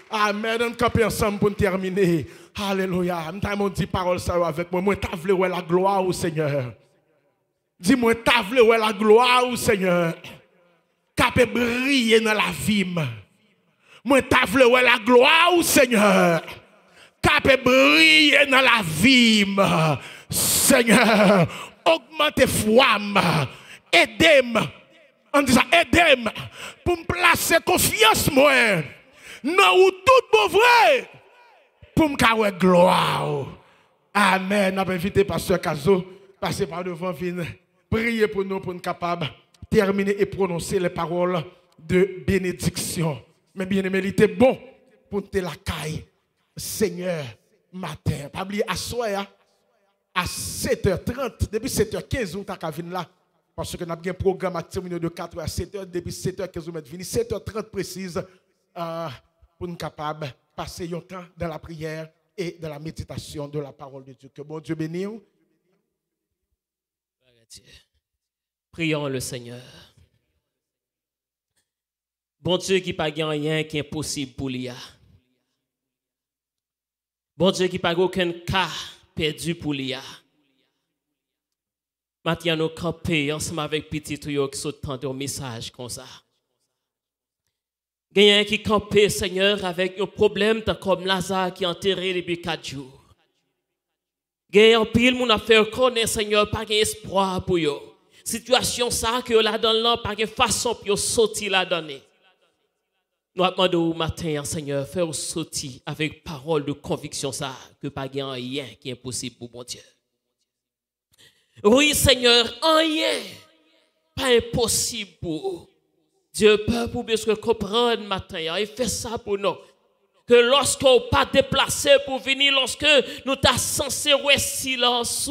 Amen. On campe ensemble pour terminer. Alléluia. Je dis parole ça avec moi. Moi, t'as voulu ouais la gloire au Seigneur. Dis-moi, t'as voulu ouais la gloire au Seigneur. Capé briller dans la vie. Moi, t'as voulu ouais la gloire au Seigneur. Capé briller dans la vie. Seigneur, augmente foi. Aidez-moi. On dit ça, aidez-moi pour me placer confiance moi. Non, ou tout bon vrai. Pour me carrer gloire. Amen. On va inviter Pasteur Kazo, passer par devant, venir prier pour nous, pour nous capables de terminer et prononcer les paroles de bénédiction. Mais bien aimé, il était bon pour te la caille. Seigneur, matin. Pas oublier à soir, à sept heures trente, depuis sept heures quinze, on t'a venir là. Parce que nous avons un programme actif de quatre heures à sept heures, depuis sept heures quinze, on est venu, sept heures trente précise, euh, pour nous capables de passer un temps dans la prière et dans la méditation de la parole de Dieu. Que bon Dieu bénisse. Prions le Seigneur. Bon Dieu qui n'a pas rien qui est impossible pour lui. Bon Dieu qui n'a pas aucun cas perdu pour lui. Maintenant, nous campons ensemble avec petit tuyau qui s'entend un message comme ça. Il y a un qui campait, Seigneur, avec un problème comme Lazare qui est enterré depuis quatre jours. Il y a un pile, mon affaire connaît, Seigneur, pas d'espoir pour eux. Situation ça que là dans l'an, pas de façon pour sortir là donner. Nous demandons au matin, Seigneur, faire sortir avec parole de conviction ça que pas de rien qui est impossible pour mon Dieu. Oui, Seigneur, rien pas impossible pour Dieu peut pour bien comprendre matin et fait ça pour nous. Que lorsqu'on pas déplacé pour venir, lorsque nous t'as censé ouais silence,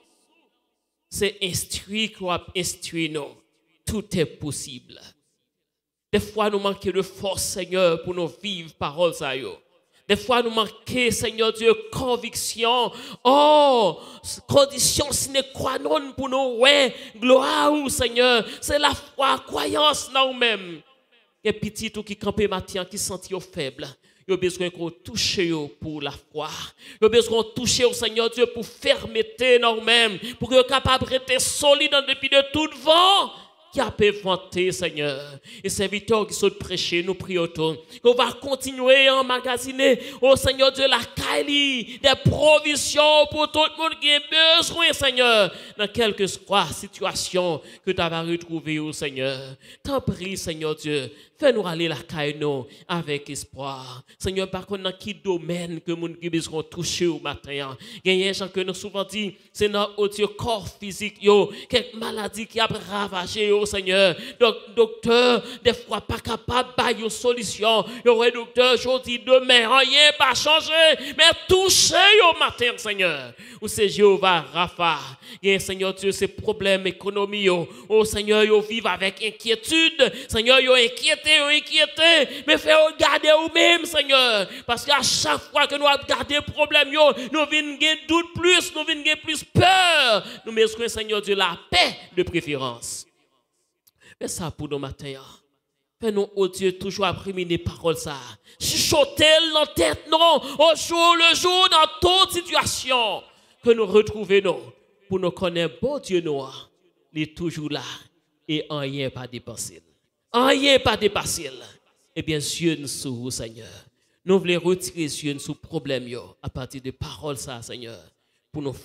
c'est instruit qu'on a instruit nous. Tout est possible. Des fois, nous manquons de force, Seigneur, pour nous vivre parole ça yo. Des fois, nous manquons, Seigneur Dieu, conviction. Oh, condition sine qua non pour nous, ouais, gloire, Seigneur. C'est la foi, croyance dans nous-mêmes. Et petit tout qui campé matin, qui sentit faible. Il a besoin qu'on touche pour la foi. Il a besoin qu'on touche au Seigneur Dieu pour fermeté dans nous-mêmes. Pour que capable rester solide en dépit de tout vent. Qui a pu vanter, Seigneur. Et serviteurs qui sont prêchés, nous prions tout. On va continuer à emmagasiner, au Seigneur Dieu, la caille, des provisions pour tout le monde qui a besoin, Seigneur, dans quelque soit situation que tu vas retrouver, au Seigneur. T'en prie, Seigneur Dieu, fais-nous aller la caille, nous, avec espoir. Seigneur, par contre, dans quel domaine que nous devons toucher au matin. Il y a des gens que nous souvent dit, c'est notre corps physique, yo, quelques maladies qui a ravagé, yo, Seigneur. Donc, docteur, des fois pas capable de une solution. Il y aurait docteur, aujourd'hui, demain, rien pas changé. Mais touchez au matin, Seigneur. Ou c'est Jéhovah Rapha. Et Seigneur Dieu, ces problèmes économiques. Oh Seigneur, ils vivent avec inquiétude. Seigneur, ils inquiété, ils inquiété. Mais fais regarder vous-même, Seigneur. Parce qu'à chaque fois que nous regardons les problèmes, nous venons gagner doute plus, nous venons gagner plus peur. Nous mettons, Seigneur Dieu, la paix de préférence. Mais ça pour nos matins. Fais-nous, oh Dieu, toujours apprimer les paroles ça. Chuchoter dans tête, non, au jour le jour, dans toute situation que nous retrouvons, pour nous connaître, bon Dieu noir, il est toujours là et en rien pas dépassé. En rien pas dépassé. Eh bien, Dieu nous sauve, Seigneur. Nous voulons retirer Dieu sous problème à partir de paroles ça, Seigneur, pour nous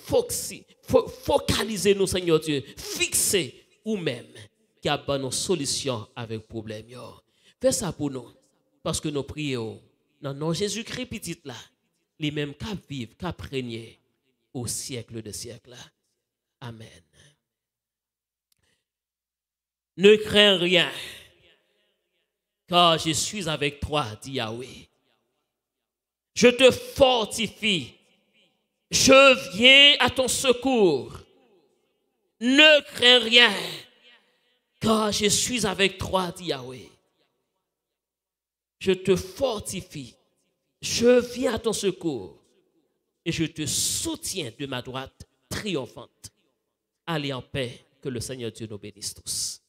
focaliser, nous, Seigneur Dieu, fixer ou même qui a une solution avec le problème. Fais ça pour nous. Parce que nous prions dans nom Jésus-Christ petit là, les mêmes qu'à vivre, qu'à régner au siècle de siècle. Amen. Ne crains rien, car je suis avec toi, dit Yahweh. Je te fortifie. Je viens à ton secours. Ne crains rien, car je suis avec toi, dit Yahweh. Je te fortifie. Je viens à ton secours. Et je te soutiens de ma droite triomphante. Allez en paix, que le Seigneur Dieu nous bénisse tous.